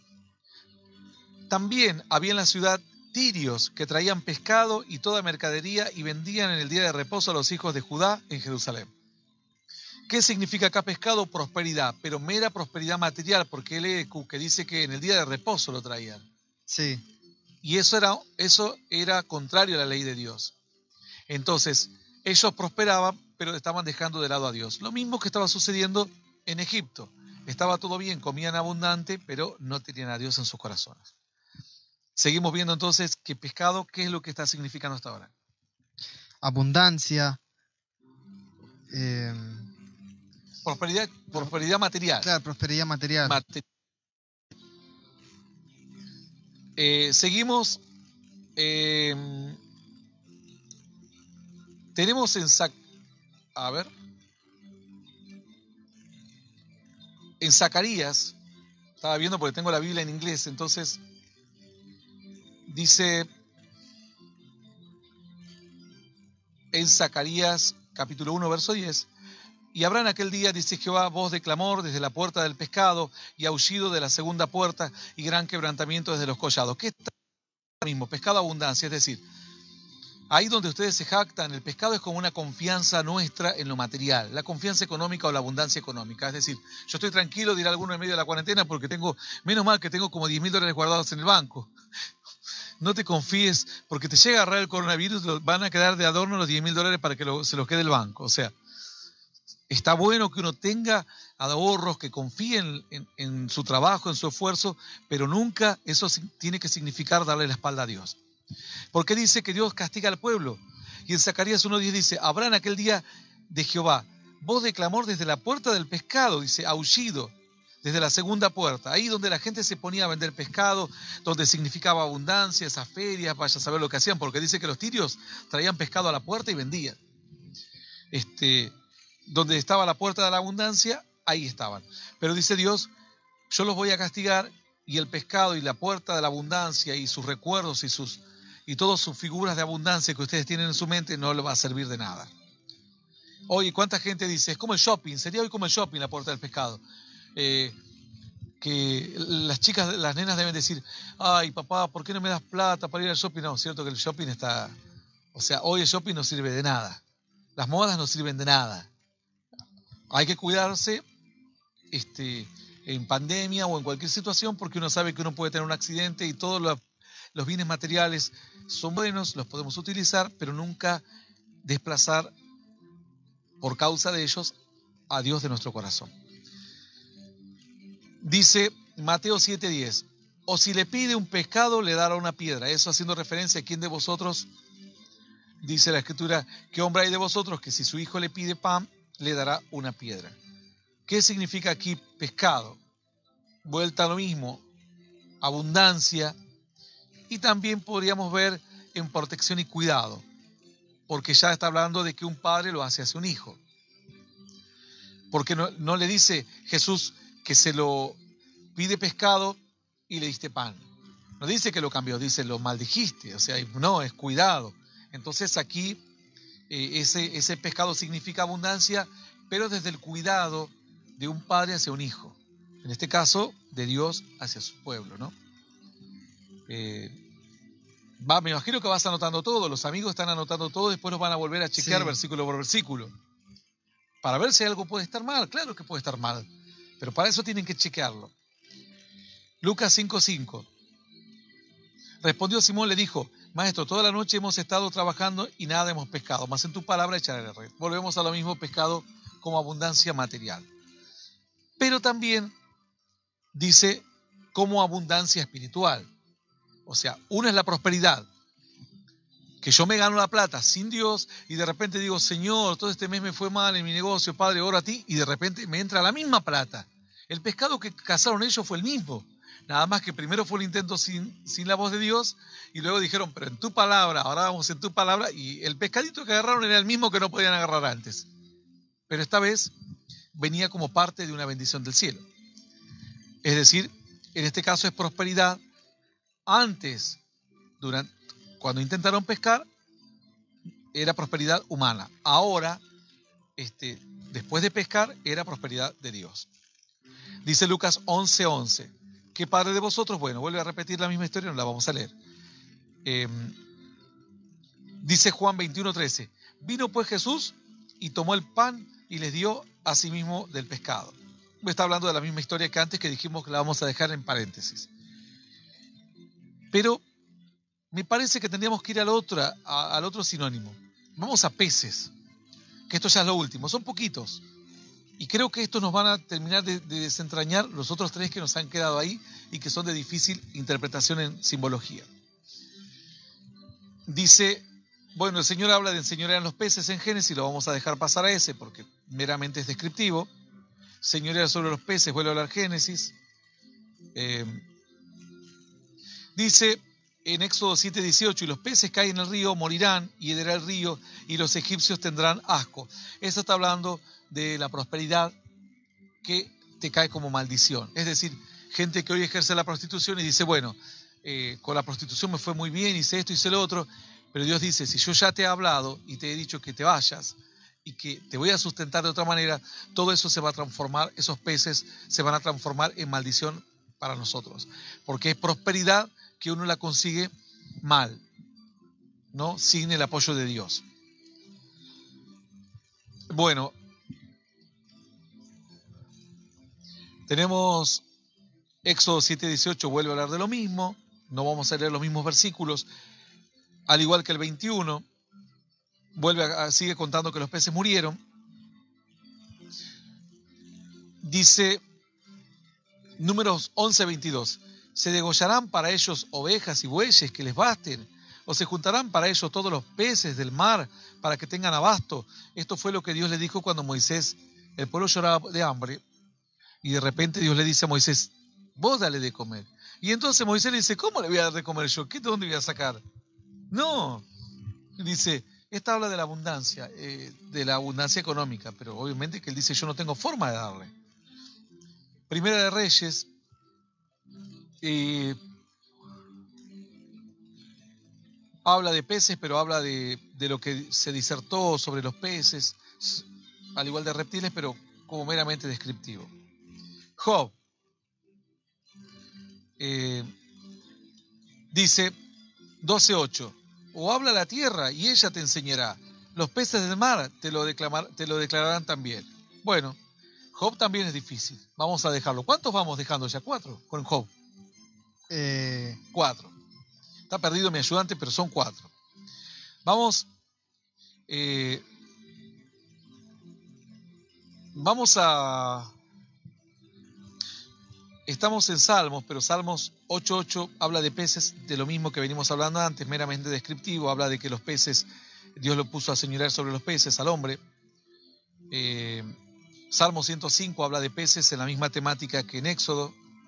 también había en la ciudad tirios que traían pescado y toda mercadería y vendían en el día de reposo a los hijos de Judá en Jerusalén. ¿Qué significa acá pescado? Prosperidad, pero mera prosperidad material, porque lee que dice que en el día de reposo lo traían. Sí. Y eso era, eso era contrario a la ley de Dios. Entonces, ellos prosperaban, pero estaban dejando de lado a Dios. Lo mismo que estaba sucediendo en Egipto. Estaba todo bien, comían abundante, pero no tenían a Dios en sus corazones. Seguimos viendo entonces que pescado, ¿qué es lo que está significando hasta ahora? Abundancia. Eh, prosperidad, prosperidad material. Claro, prosperidad material. Mate eh, seguimos. Eh, tenemos en Zac a ver. En Zacarías, estaba viendo porque tengo la Biblia en inglés, entonces dice en Zacarías capítulo uno, verso diez, y habrá en aquel día, dice Jehová, voz de clamor desde la puerta del pescado y aullido de la segunda puerta y gran quebrantamiento desde los collados. ¿Qué está mismo? Pescado abundancia, es decir, ahí donde ustedes se jactan, el pescado es como una confianza nuestra en lo material, la confianza económica o la abundancia económica. Es decir, yo estoy tranquilo, dirá alguno en medio de la cuarentena, porque tengo, menos mal que tengo como diez mil dólares guardados en el banco. No te confíes, porque te llega a agarrar el coronavirus, van a quedar de adorno los diez mil dólares para que lo, se los quede el banco. O sea, está bueno que uno tenga ahorros, que confíe en, en, en su trabajo, en su esfuerzo, pero nunca eso tiene que significar darle la espalda a Dios. Porque dice que Dios castiga al pueblo. Y en Zacarías uno diez dice, habrá en aquel día de Jehová voz de clamor desde la puerta del pescado, dice, aullido. desde la segunda puerta, ahí donde la gente se ponía a vender pescado, donde significaba abundancia, esas ferias, vaya a saber lo que hacían, porque dice que los tirios traían pescado a la puerta y vendían. Este, donde estaba la puerta de la abundancia, ahí estaban. Pero dice Dios, yo los voy a castigar, y el pescado y la puerta de la abundancia y sus recuerdos y, sus, y todas sus figuras de abundancia que ustedes tienen en su mente no les va a servir de nada. Oye, ¿cuánta gente dice? Es como el shopping, sería hoy como el shopping la puerta del pescado. Eh, que las chicas, las nenas deben decir, ay papá, ¿por qué no me das plata para ir al shopping? No, es cierto que el shopping está, o sea, hoy el shopping no sirve de nada. Las modas no sirven de nada. Hay que cuidarse, este... en pandemia o en cualquier situación, porque uno sabe que uno puede tener un accidente y todos los, los bienes materiales son buenos, los podemos utilizar, pero nunca desplazar por causa de ellos a Dios de nuestro corazón. Dice Mateo siete diez, o si le pide un pescado, le dará una piedra. Eso haciendo referencia a quién de vosotros, dice la Escritura, ¿qué hombre hay de vosotros que si su hijo le pide pan, le dará una piedra? ¿Qué significa aquí pescado? Vuelta a lo mismo, abundancia, y también podríamos ver en protección y cuidado, porque ya está hablando de que un padre lo hace hacia un hijo. Porque no, no le dice Jesús que se lo pide pescado y le diste pan. No dice que lo cambió, dice lo maldijiste, o sea, no, es cuidado. Entonces aquí eh, ese, ese pescado significa abundancia, pero desde el cuidado de un padre hacia un hijo. En este caso, de Dios hacia su pueblo, ¿no? Eh, va, me imagino que vas anotando todo, los amigos están anotando todo, después nos van a volver a chequear sí. versículo por versículo. Para ver si algo puede estar mal, claro que puede estar mal, pero para eso tienen que chequearlo. Lucas cinco cinco. Respondió Simón, le dijo, maestro, toda la noche hemos estado trabajando y nada hemos pescado, mas en tu palabra echaré la red. Volvemos a lo mismo, pescado como abundancia material. Pero también dice como abundancia espiritual. O sea, una es la prosperidad, que yo me gano la plata sin Dios y de repente digo, Señor, todo este mes me fue mal en mi negocio, Padre, oro a ti, y de repente me entra la misma plata. El pescado que cazaron ellos fue el mismo, nada más que primero fue un intento sin, sin la voz de Dios y luego dijeron, pero en tu palabra, ahora vamos en tu palabra, y el pescadito que agarraron era el mismo que no podían agarrar antes. Pero esta vez venía como parte de una bendición del cielo. Es decir, en este caso es prosperidad. Antes, durante, cuando intentaron pescar, era prosperidad humana. Ahora, este, después de pescar, era prosperidad de Dios. Dice Lucas once once. ¿Qué padre de vosotros? Bueno, vuelve a repetir la misma historia, no la vamos a leer. Eh, dice Juan veintiuno trece. Vino pues Jesús y tomó el pan y les dio a sí mismo del pescado. Está hablando de la misma historia que antes, que dijimos que la vamos a dejar en paréntesis. Pero me parece que tendríamos que ir al otro, a, al otro sinónimo. Vamos a peces, que esto ya es lo último. Son poquitos. Y creo que estos nos van a terminar de, de desentrañar los otros tres que nos han quedado ahí y que son de difícil interpretación en simbología. Dice, bueno, el Señor habla de enseñorear los peces en Génesis, lo vamos a dejar pasar a ese porque meramente es descriptivo. Señorear sobre los peces, vuelve a hablar Génesis. Eh, dice en Éxodo siete dieciocho, y los peces caen en el río, morirán, y hederá el río, y los egipcios tendrán asco. Eso está hablando de la prosperidad que te cae como maldición. Es decir, gente que hoy ejerce la prostitución y dice, bueno, eh, con la prostitución me fue muy bien, hice esto, hice lo otro, pero Dios dice, si yo ya te he hablado y te he dicho que te vayas y que te voy a sustentar de otra manera, todo eso se va a transformar, esos peces se van a transformar en maldición para nosotros, porque es prosperidad que uno la consigue mal, ¿no? Sin el apoyo de Dios. Bueno, tenemos Éxodo siete dieciocho, vuelve a hablar de lo mismo, no vamos a leer los mismos versículos, al igual que el veintiuno, vuelve a, sigue contando que los peces murieron. Dice Números once veintidós, ¿se degollarán para ellos ovejas y bueyes que les basten? ¿O se juntarán para ellos todos los peces del mar para que tengan abasto? Esto fue lo que Dios le dijo cuando Moisés, el pueblo lloraba de hambre, Y de repente Dios le dice a Moisés, vos dale de comer. Y entonces Moisés le dice, ¿cómo le voy a dar de comer yo? ¿Qué, ¿De dónde voy a sacar? No, dice, esta habla de la abundancia, eh, de la abundancia económica, pero obviamente que él dice, yo no tengo forma de darle. Primera de Reyes, eh, habla de peces, pero habla de, de lo que se disertó sobre los peces, al igual de reptiles, pero como meramente descriptivo. Job eh, dice doce ocho, o habla la tierra y ella te enseñará, los peces del mar te lo, declamar, te lo declararán también. Bueno, Job también es difícil, vamos a dejarlo. ¿Cuántos vamos dejando ya? Cuatro con Job. Eh... Cuatro. Está perdido mi ayudante, pero son cuatro. Vamos, eh, vamos a... Estamos en Salmos, pero Salmos ocho ocho habla de peces, de lo mismo que venimos hablando antes, meramente descriptivo, habla de que los peces, Dios lo puso a señorear sobre los peces, al hombre. Eh, Salmo ciento cinco habla de peces en la misma temática que en Éxodo.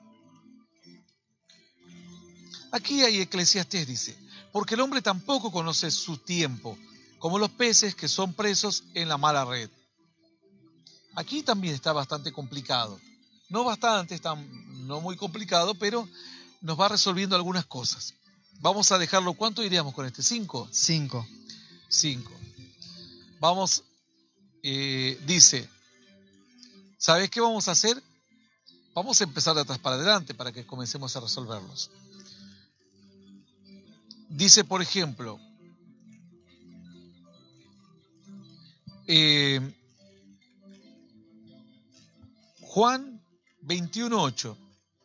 Aquí hay Eclesiastés, dice, porque el hombre tampoco conoce su tiempo, como los peces que son presos en la mala red. Aquí también está bastante complicado. No bastante, está no muy complicado, pero nos va resolviendo algunas cosas. Vamos a dejarlo, ¿cuánto iríamos con este? ¿Cinco? Cinco. Cinco. Vamos, eh, dice, ¿sabes qué vamos a hacer? Vamos a empezar de atrás para adelante para que comencemos a resolverlos. Dice, por ejemplo, eh, Juan veintiuno ocho.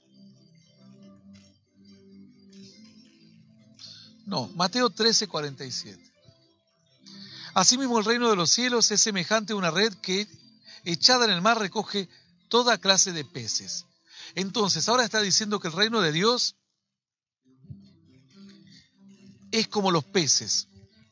No, Mateo trece cuarenta y siete. Asimismo, el reino de los cielos es semejante a una red que, echada en el mar, recoge toda clase de peces. Entonces, ahora está diciendo que el reino de Dios es como los peces.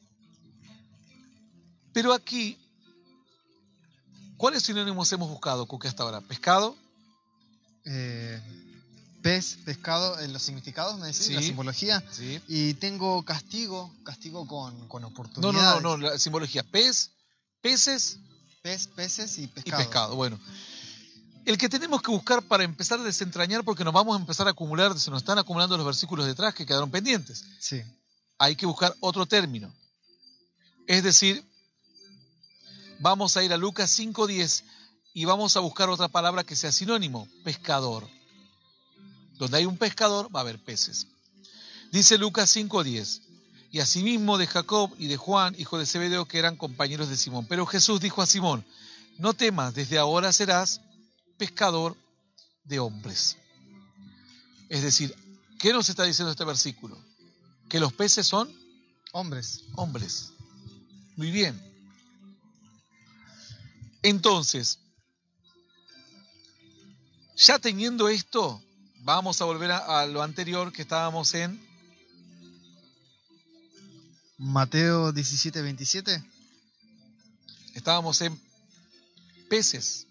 Pero aquí, ¿cuáles sinónimos hemos buscado, Cuque, hasta ahora? ¿Pescado? Eh, pez, pescado, en los significados, me decís, Sí, la simbología. Sí. Y tengo castigo, castigo con, con No, oportunidades. no, no, no, la simbología. Pez, peces Pez, peces y y pescado. pescado. Bueno, el que tenemos que buscar para empezar a desentrañar, porque nos vamos a empezar a acumular, se nos están acumulando los versículos detrás que quedaron pendientes. Sí. Hay que buscar otro término. Es decir, vamos a ir a Lucas cinco diez y vamos a buscar otra palabra que sea sinónimo, pescador. Donde hay un pescador va a haber peces. Dice Lucas cinco diez, y asimismo de Jacob y de Juan, hijo de Zebedeo, que eran compañeros de Simón. Pero Jesús dijo a Simón, no temas, desde ahora serás pescador de hombres. Es decir, ¿qué nos está diciendo este versículo? Que los peces son Hombres. hombres. Muy bien. Entonces, ya teniendo esto, vamos a volver a, a lo anterior que estábamos en Mateo diecisiete veintisiete. Estábamos en peces.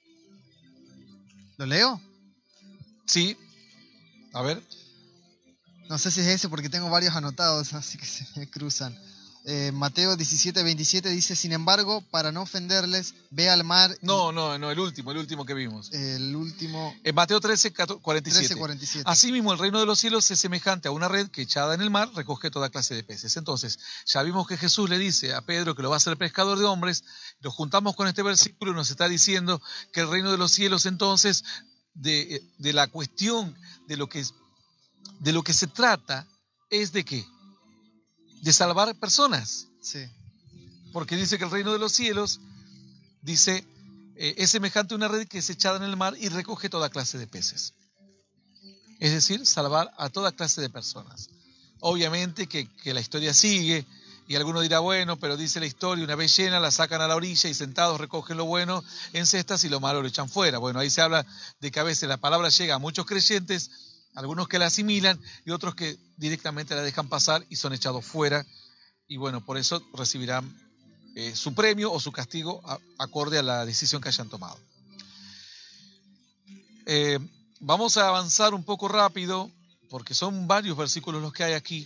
¿Lo leo? Sí. A ver. No sé si es ese porque tengo varios anotados, así que se me cruzan. Eh, Mateo diecisiete veintisiete dice, sin embargo, para no ofenderles, ve al mar... y... No, no, no, el último, el último que vimos. El último... En Mateo trece cuarenta y siete. trece cuarenta y siete. Asimismo, el reino de los cielos es semejante a una red que, echada en el mar, recoge toda clase de peces. Entonces, ya vimos que Jesús le dice a Pedro que lo va a hacer pescador de hombres. Lo juntamos con este versículo y nos está diciendo que el reino de los cielos, entonces, de, de la cuestión de lo que, de lo que se trata, es de qué? De salvar personas. Sí. Porque dice que el reino de los cielos, dice, eh, es semejante a una red que es echada en el mar y recoge toda clase de peces. Es decir, salvar a toda clase de personas. Obviamente que, que la historia sigue y alguno dirá, bueno, pero dice la historia, una vez llena la sacan a la orilla y sentados recogen lo bueno en cestas y lo malo lo echan fuera. Bueno, ahí se habla de que a veces la palabra llega a muchos creyentes, algunos que la asimilan y otros que directamente la dejan pasar y son echados fuera. Y bueno, por eso recibirán eh, su premio o su castigo a, acorde a la decisión que hayan tomado. Eh, vamos a avanzar un poco rápido, porque son varios versículos los que hay aquí.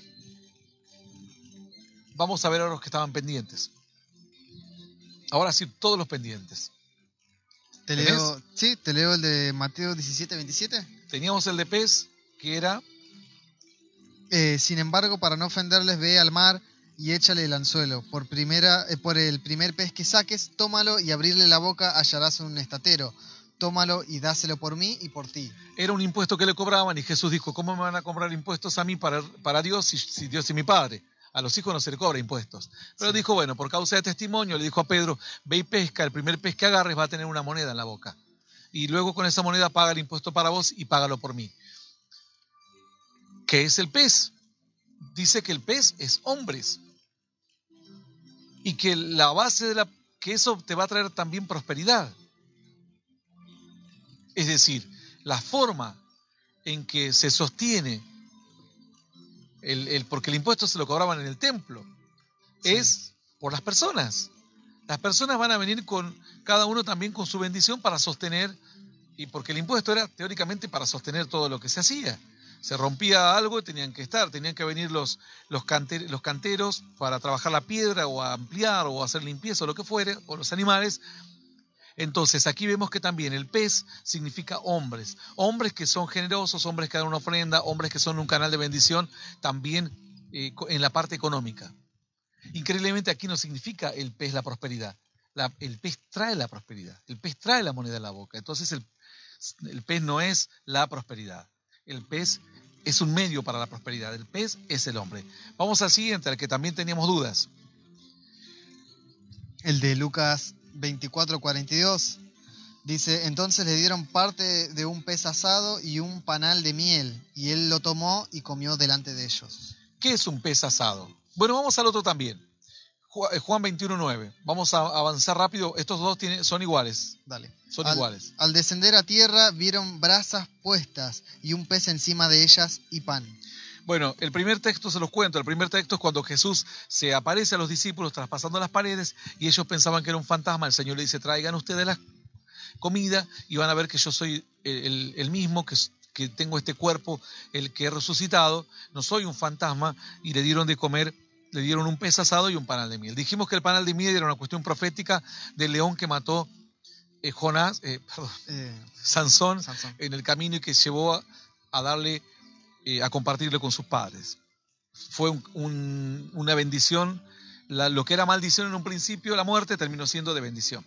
Vamos a ver ahora los que estaban pendientes. Ahora sí, todos los pendientes. Te ¿Tenés? leo, sí, te leo el de Mateo diecisiete, veintisiete. Teníamos el de pez, que era... Eh, sin embargo, para no ofenderles, ve al mar y échale el anzuelo. Por, primera, eh, por el primer pez que saques, tómalo y abrirle la boca hallarás un estatero. Tómalo y dáselo por mí y por ti. Era un impuesto que le cobraban y Jesús dijo, ¿cómo me van a cobrar impuestos a mí para, para Dios si, si Dios es mi Padre? A los hijos no se le cobra impuestos. Pero Sí. dijo, bueno, por causa de testimonio, le dijo a Pedro, ve y pesca, el primer pez que agarres va a tener una moneda en la boca. Y luego con esa moneda paga el impuesto para vos y págalo por mí. ¿Qué es el pez? Dice que el pez es hombres. Y que la base de la... que eso te va a traer también prosperidad. Es decir, la forma en que se sostiene, el, el, porque el impuesto se lo cobraban en el templo, sí, es por las personas. Las personas van a venir con, cada uno también con su bendición para sostener, y porque el impuesto era teóricamente para sostener todo lo que se hacía. Se rompía algo, tenían que estar, tenían que venir los, los, canter, los canteros para trabajar la piedra o a ampliar o a hacer limpieza o lo que fuere, o los animales. Entonces aquí vemos que también el pez significa hombres, hombres que son generosos, hombres que dan una ofrenda, hombres que son un canal de bendición también eh, en la parte económica. Increíblemente aquí no significa el pez la prosperidad, la, el pez trae la prosperidad, el pez trae la moneda en la boca, entonces el, el pez no es la prosperidad, el pez es un medio para la prosperidad, el pez es el hombre. Vamos al siguiente, al que también teníamos dudas. El de Lucas veinticuatro, cuarenta y dos. Dice, entonces le dieron parte de un pez asado y un panal de miel, y él lo tomó y comió delante de ellos. ¿Qué es un pez asado? Bueno, vamos al otro también. Juan veintiuno, nueve. Vamos a avanzar rápido. Estos dos tienen, son iguales. Dale. Son al, iguales. Al descender a tierra vieron brasas puestas y un pez encima de ellas y pan. Bueno, el primer texto se los cuento. El primer texto es cuando Jesús se aparece a los discípulos traspasando las paredes y ellos pensaban que era un fantasma. El Señor le dice, traigan ustedes la comida y van a ver que yo soy el, el, el mismo, que, que tengo este cuerpo, el que he resucitado. No soy un fantasma. Y le dieron de comer, le dieron un pez asado y un panal de miel. Dijimos que el panal de miel era una cuestión profética del león que mató eh, Jonás, eh, perdón, eh, Sansón, Sansón en el camino y que llevó a, a darle... Eh, a compartirlo con sus padres. Fue un, un, una bendición, la, lo que era maldición en un principio, la muerte, terminó siendo de bendición.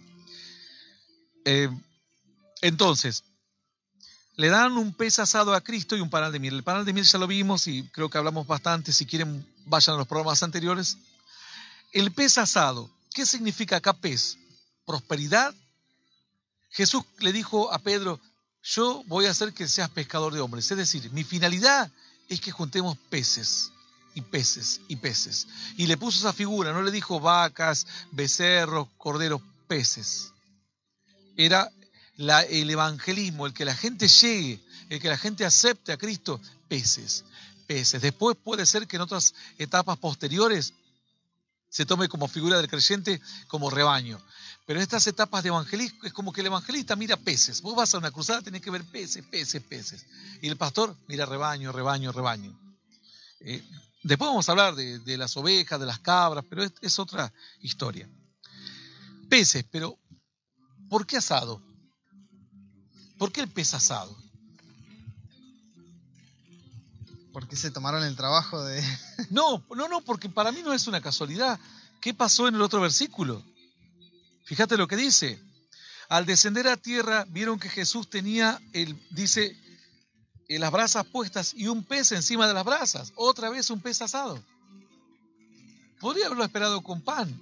Eh, entonces, le dan un pez asado a Cristo y un panal de miel. El panal de miel ya lo vimos y creo que hablamos bastante, si quieren vayan a los programas anteriores. El pez asado, ¿qué significa acá pez? Prosperidad. Jesús le dijo a Pedro, yo voy a hacer que seas pescador de hombres. Es decir, mi finalidad es que juntemos peces y peces y peces. Y le puso esa figura, no le dijo vacas, becerros, corderos, peces. Era la, el evangelismo, el que la gente llegue, el que la gente acepte a Cristo, peces, peces. Después puede ser que en otras etapas posteriores se tome como figura del creyente como rebaño. Pero en estas etapas de evangelismo es como que el evangelista mira peces. Vos vas a una cruzada, tenés que ver peces, peces, peces. Y el pastor mira rebaño, rebaño, rebaño. Eh, después vamos a hablar de, de las ovejas, de las cabras, pero es, es otra historia. Peces, pero ¿por qué asado? ¿Por qué el pez asado? ¿Por qué se tomaron el trabajo de...? No, no, no, porque para mí no es una casualidad. ¿Qué pasó en el otro versículo? Fíjate lo que dice. Al descender a tierra, vieron que Jesús tenía, el, dice, eh, las brasas puestas y un pez encima de las brasas. Otra vez un pez asado. Podría haberlo esperado con pan.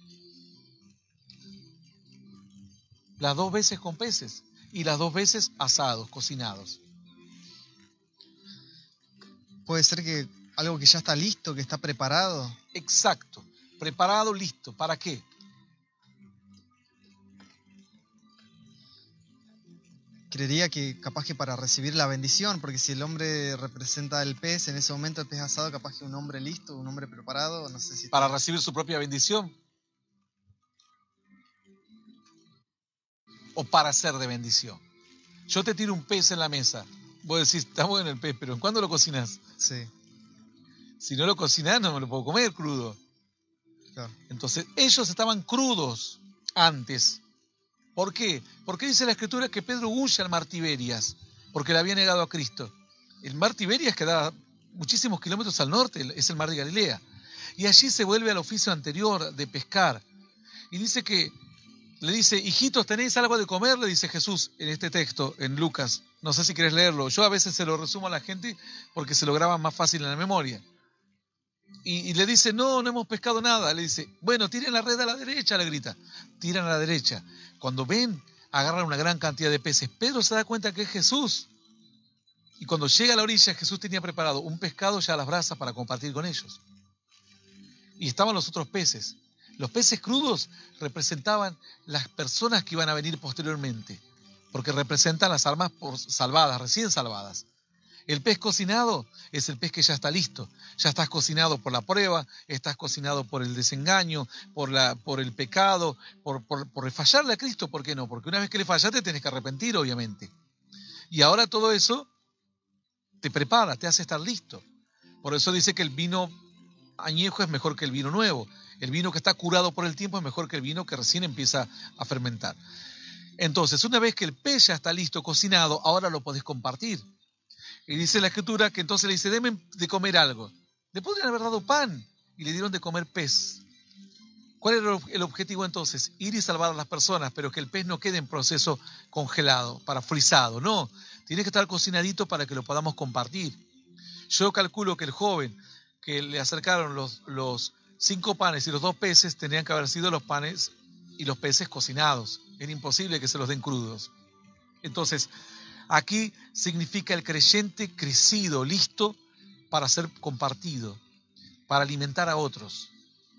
Las dos veces con peces y las dos veces asados, cocinados. Puede ser que algo que ya está listo, que está preparado. Exacto. Preparado, listo. ¿Para qué? Creería que capaz que para recibir la bendición, porque si el hombre representa el pez, en ese momento el pez asado, capaz que un hombre listo, un hombre preparado, no sé si... Para recibir su propia bendición. O para ser de bendición. Yo te tiro un pez en la mesa. Vos decís, está bueno el pez, pero ¿en cuándo lo cocinás? Sí. Si no lo cocinás, no me lo puedo comer crudo. Claro. Entonces, ellos estaban crudos antes. ¿Por qué? Porque dice la Escritura que Pedro huye al mar Tiberias, porque le había negado a Cristo. El mar Tiberias queda muchísimos kilómetros al norte, es el mar de Galilea. Y allí se vuelve al oficio anterior de pescar. Y dice que, le dice, hijitos, ¿tenéis algo de comer? Le dice Jesús en este texto, en Lucas. No sé si querés leerlo. Yo a veces se lo resumo a la gente porque se lo graban más fácil en la memoria. Y, y le dice, no, no hemos pescado nada. Le dice, bueno, tiren la red a la derecha, le grita. Tiran a la derecha. Cuando ven, agarran una gran cantidad de peces. Pedro se da cuenta que es Jesús. Y cuando llega a la orilla, Jesús tenía preparado un pescado ya a las brasas para compartir con ellos. Y estaban los otros peces. Los peces crudos representaban las personas que iban a venir posteriormente, porque representan las almas por salvadas, recién salvadas. El pez cocinado es el pez que ya está listo. Ya estás cocinado por la prueba, estás cocinado por el desengaño, por, la, por el pecado, por, por, por fallarle a Cristo. ¿Por qué no? Porque una vez que le fallaste tenés que arrepentir, obviamente. Y ahora todo eso te prepara, te hace estar listo. Por eso dice que el vino añejo es mejor que el vino nuevo. El vino que está curado por el tiempo es mejor que el vino que recién empieza a fermentar. Entonces, una vez que el pez ya está listo, cocinado, ahora lo podés compartir. Y dice la Escritura que entonces le dice, denme de comer algo. Le podrían haber dado pan y le dieron de comer pez. ¿Cuál era el objetivo entonces? Ir y salvar a las personas, pero que el pez no quede en proceso congelado, parafrisado. No, tiene que estar cocinadito para que lo podamos compartir. Yo calculo que el joven que le acercaron los, los cinco panes y los dos peces tenían que haber sido los panes y los peces cocinados. Era imposible que se los den crudos. Entonces, aquí significa el creyente crecido, listo para ser compartido, para alimentar a otros.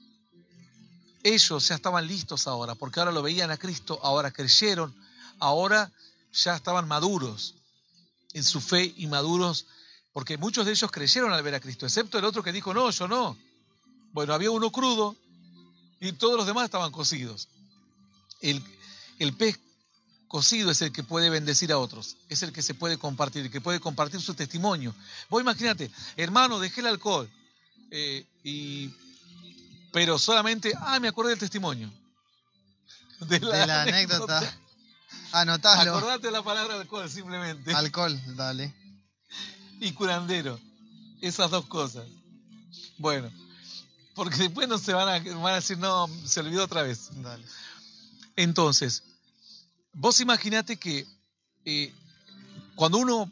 Ellos ya estaban listos ahora, porque ahora lo veían a Cristo, ahora creyeron, ahora ya estaban maduros en su fe y maduros, porque muchos de ellos creyeron al ver a Cristo, excepto el otro que dijo, no, yo no. Bueno, había uno crudo y todos los demás estaban cocidos. El, el pez cocido es el que puede bendecir a otros, es el que se puede compartir, el que puede compartir su testimonio. Vos imagínate, hermano, dejé el alcohol, eh, y, pero solamente, ah, me acordé del testimonio. De la, de la anécdota. anécdota. Anotalo. Acordate la palabra alcohol, simplemente. Alcohol, dale. Y curandero, esas dos cosas. Bueno, porque después no se van a, van a decir, no, se olvidó otra vez. Dale. Entonces, vos imaginate que eh, cuando uno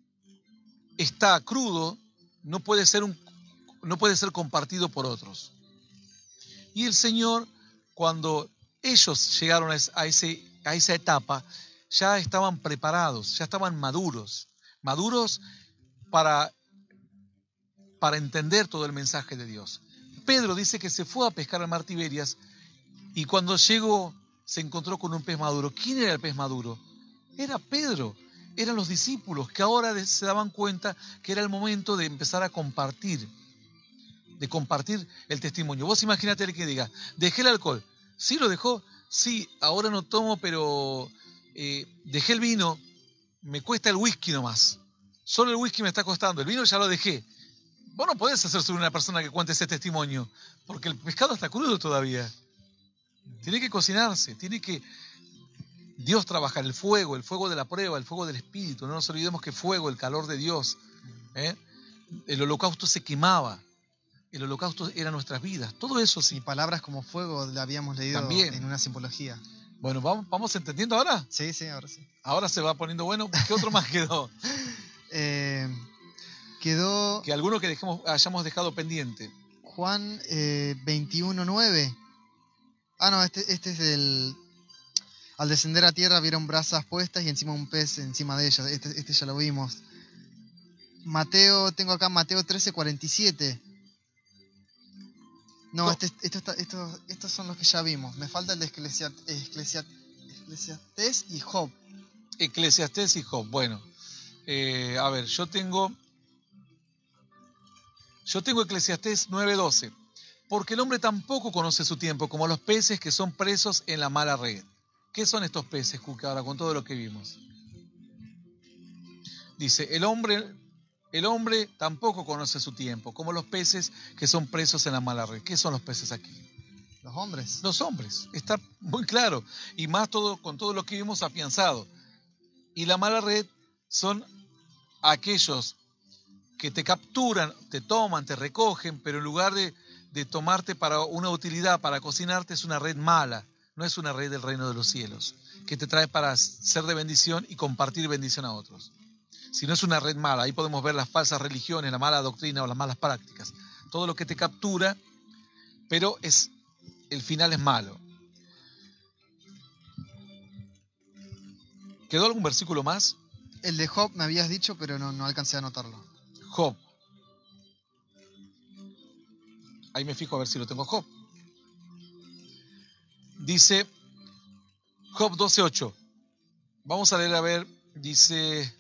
está crudo, no puede ser un, no puede ser compartido por otros. Y el Señor, cuando ellos llegaron a, ese, a esa etapa, ya estaban preparados, ya estaban maduros, maduros para, para entender todo el mensaje de Dios. Pedro dice que se fue a pescar al mar Tiberias y cuando llegó se encontró con un pez maduro. ¿Quién era el pez maduro? Era Pedro, eran los discípulos que ahora se daban cuenta que era el momento de empezar a compartir, de compartir el testimonio. Vos imagínate el que diga, dejé el alcohol. ¿Sí lo dejó? Sí, ahora no tomo, pero eh, dejé el vino, me cuesta el whisky nomás. Solo el whisky me está costando, el vino ya lo dejé. Vos no podés hacer sobre una persona que cuente ese testimonio, porque el pescado está crudo todavía. Tiene que cocinarse, tiene que Dios trabajar el fuego, el fuego de la prueba, el fuego del Espíritu. No nos olvidemos que fuego, el calor de Dios. ¿eh? El holocausto se quemaba, el holocausto era nuestras vidas. Todo eso sí. Y palabras como fuego la habíamos leído también en una simbología. Bueno, ¿vamos, ¿vamos entendiendo ahora? Sí, sí, ahora sí. Ahora se va poniendo bueno. ¿Qué otro más quedó? eh, quedó... Que alguno que dejemos, hayamos dejado pendiente. Juan eh, veintiuno nueve. Ah, no, este, este es el... Al descender a tierra vieron brasas puestas y encima un pez encima de ellas. Este, este ya lo vimos. Mateo, tengo acá Mateo trece cuarenta y siete. No, no. Este, esto está, esto, estos son los que ya vimos. Me falta el de Eclesiat, Eclesiat, Eclesiastés y Job. Eclesiastés y Job. Bueno, eh, a ver, yo tengo... Yo tengo Eclesiastés nueve doce. Porque el hombre tampoco conoce su tiempo, como los peces que son presos en la mala red. ¿Qué son estos peces, Cuca, ahora con todo lo que vimos? Dice, el hombre, el hombre tampoco conoce su tiempo, como los peces que son presos en la mala red. ¿Qué son los peces aquí? Los hombres. Los hombres, está muy claro. Y más todo, con todo lo que vimos afianzado. Y la mala red son aquellos que te capturan, te toman, te recogen, pero en lugar de, de tomarte para una utilidad, para cocinarte, es una red mala. No es una red del reino de los cielos, que te trae para ser de bendición y compartir bendición a otros. Si no es una red mala, ahí podemos ver las falsas religiones, la mala doctrina o las malas prácticas. Todo lo que te captura, pero es, el final es malo. ¿Quedó algún versículo más? El de Job me habías dicho, pero no, no alcancé a anotarlo. Job. Ahí me fijo a ver si lo tengo. Job. Dice Job doce ocho. Vamos a leer a ver. Dice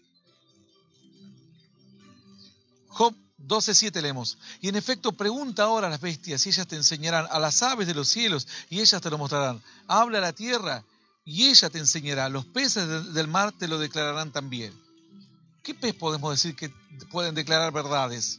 Job doce siete leemos. Y en efecto pregunta ahora a las bestias y ellas te enseñarán, a las aves de los cielos y ellas te lo mostrarán. Habla a la tierra y ella te enseñará. Los peces del mar te lo declararán también. ¿Qué pez podemos decir que pueden declarar verdades?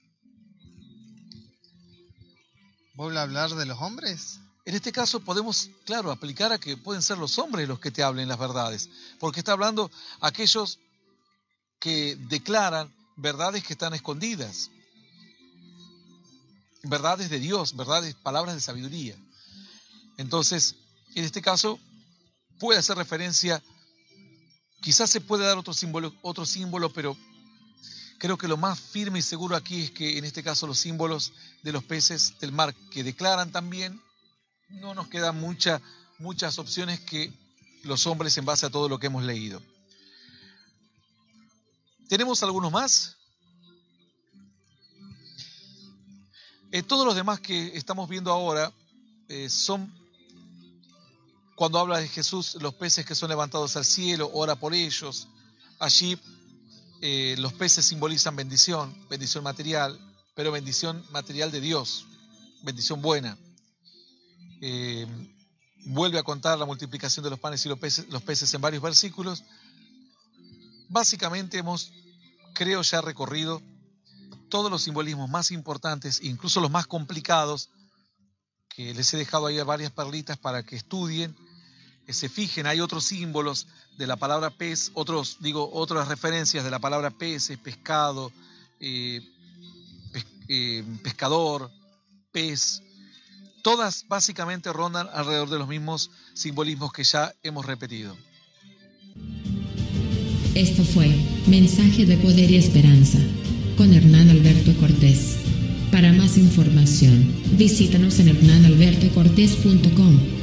¿Vuelve a hablar de los hombres? En este caso podemos, claro, aplicar a que pueden ser los hombres los que te hablen las verdades, porque está hablando aquellos que declaran verdades que están escondidas, verdades de Dios, verdades, palabras de sabiduría. Entonces, en este caso puede hacer referencia, quizás se puede dar otro símbolo, otro símbolo, pero creo que lo más firme y seguro aquí es que en este caso los símbolos de los peces del mar que declaran también. No nos quedan mucha, muchas opciones que los hombres en base a todo lo que hemos leído. ¿Tenemos algunos más? Eh, todos los demás que estamos viendo ahora eh, son, cuando habla de Jesús, los peces que son levantados al cielo, ora por ellos. Allí eh, los peces simbolizan bendición, bendición material, pero bendición material de Dios, bendición buena. Eh, vuelve a contar la multiplicación de los panes y los peces, los peces en varios versículos. Básicamente hemos, creo, ya recorrido todos los simbolismos más importantes, incluso los más complicados, que les he dejado ahí varias perlitas para que estudien, que se fijen. Hay otros símbolos de la palabra pez, otros, digo, otras referencias de la palabra peces, pescado, eh, pes, eh, pescador, pez. Todas básicamente rondan alrededor de los mismos simbolismos que ya hemos repetido. Esto fue Mensaje de Poder y Esperanza con Hernán Alberto Cortés. Para más información, visítanos en hernán alberto cortés punto com.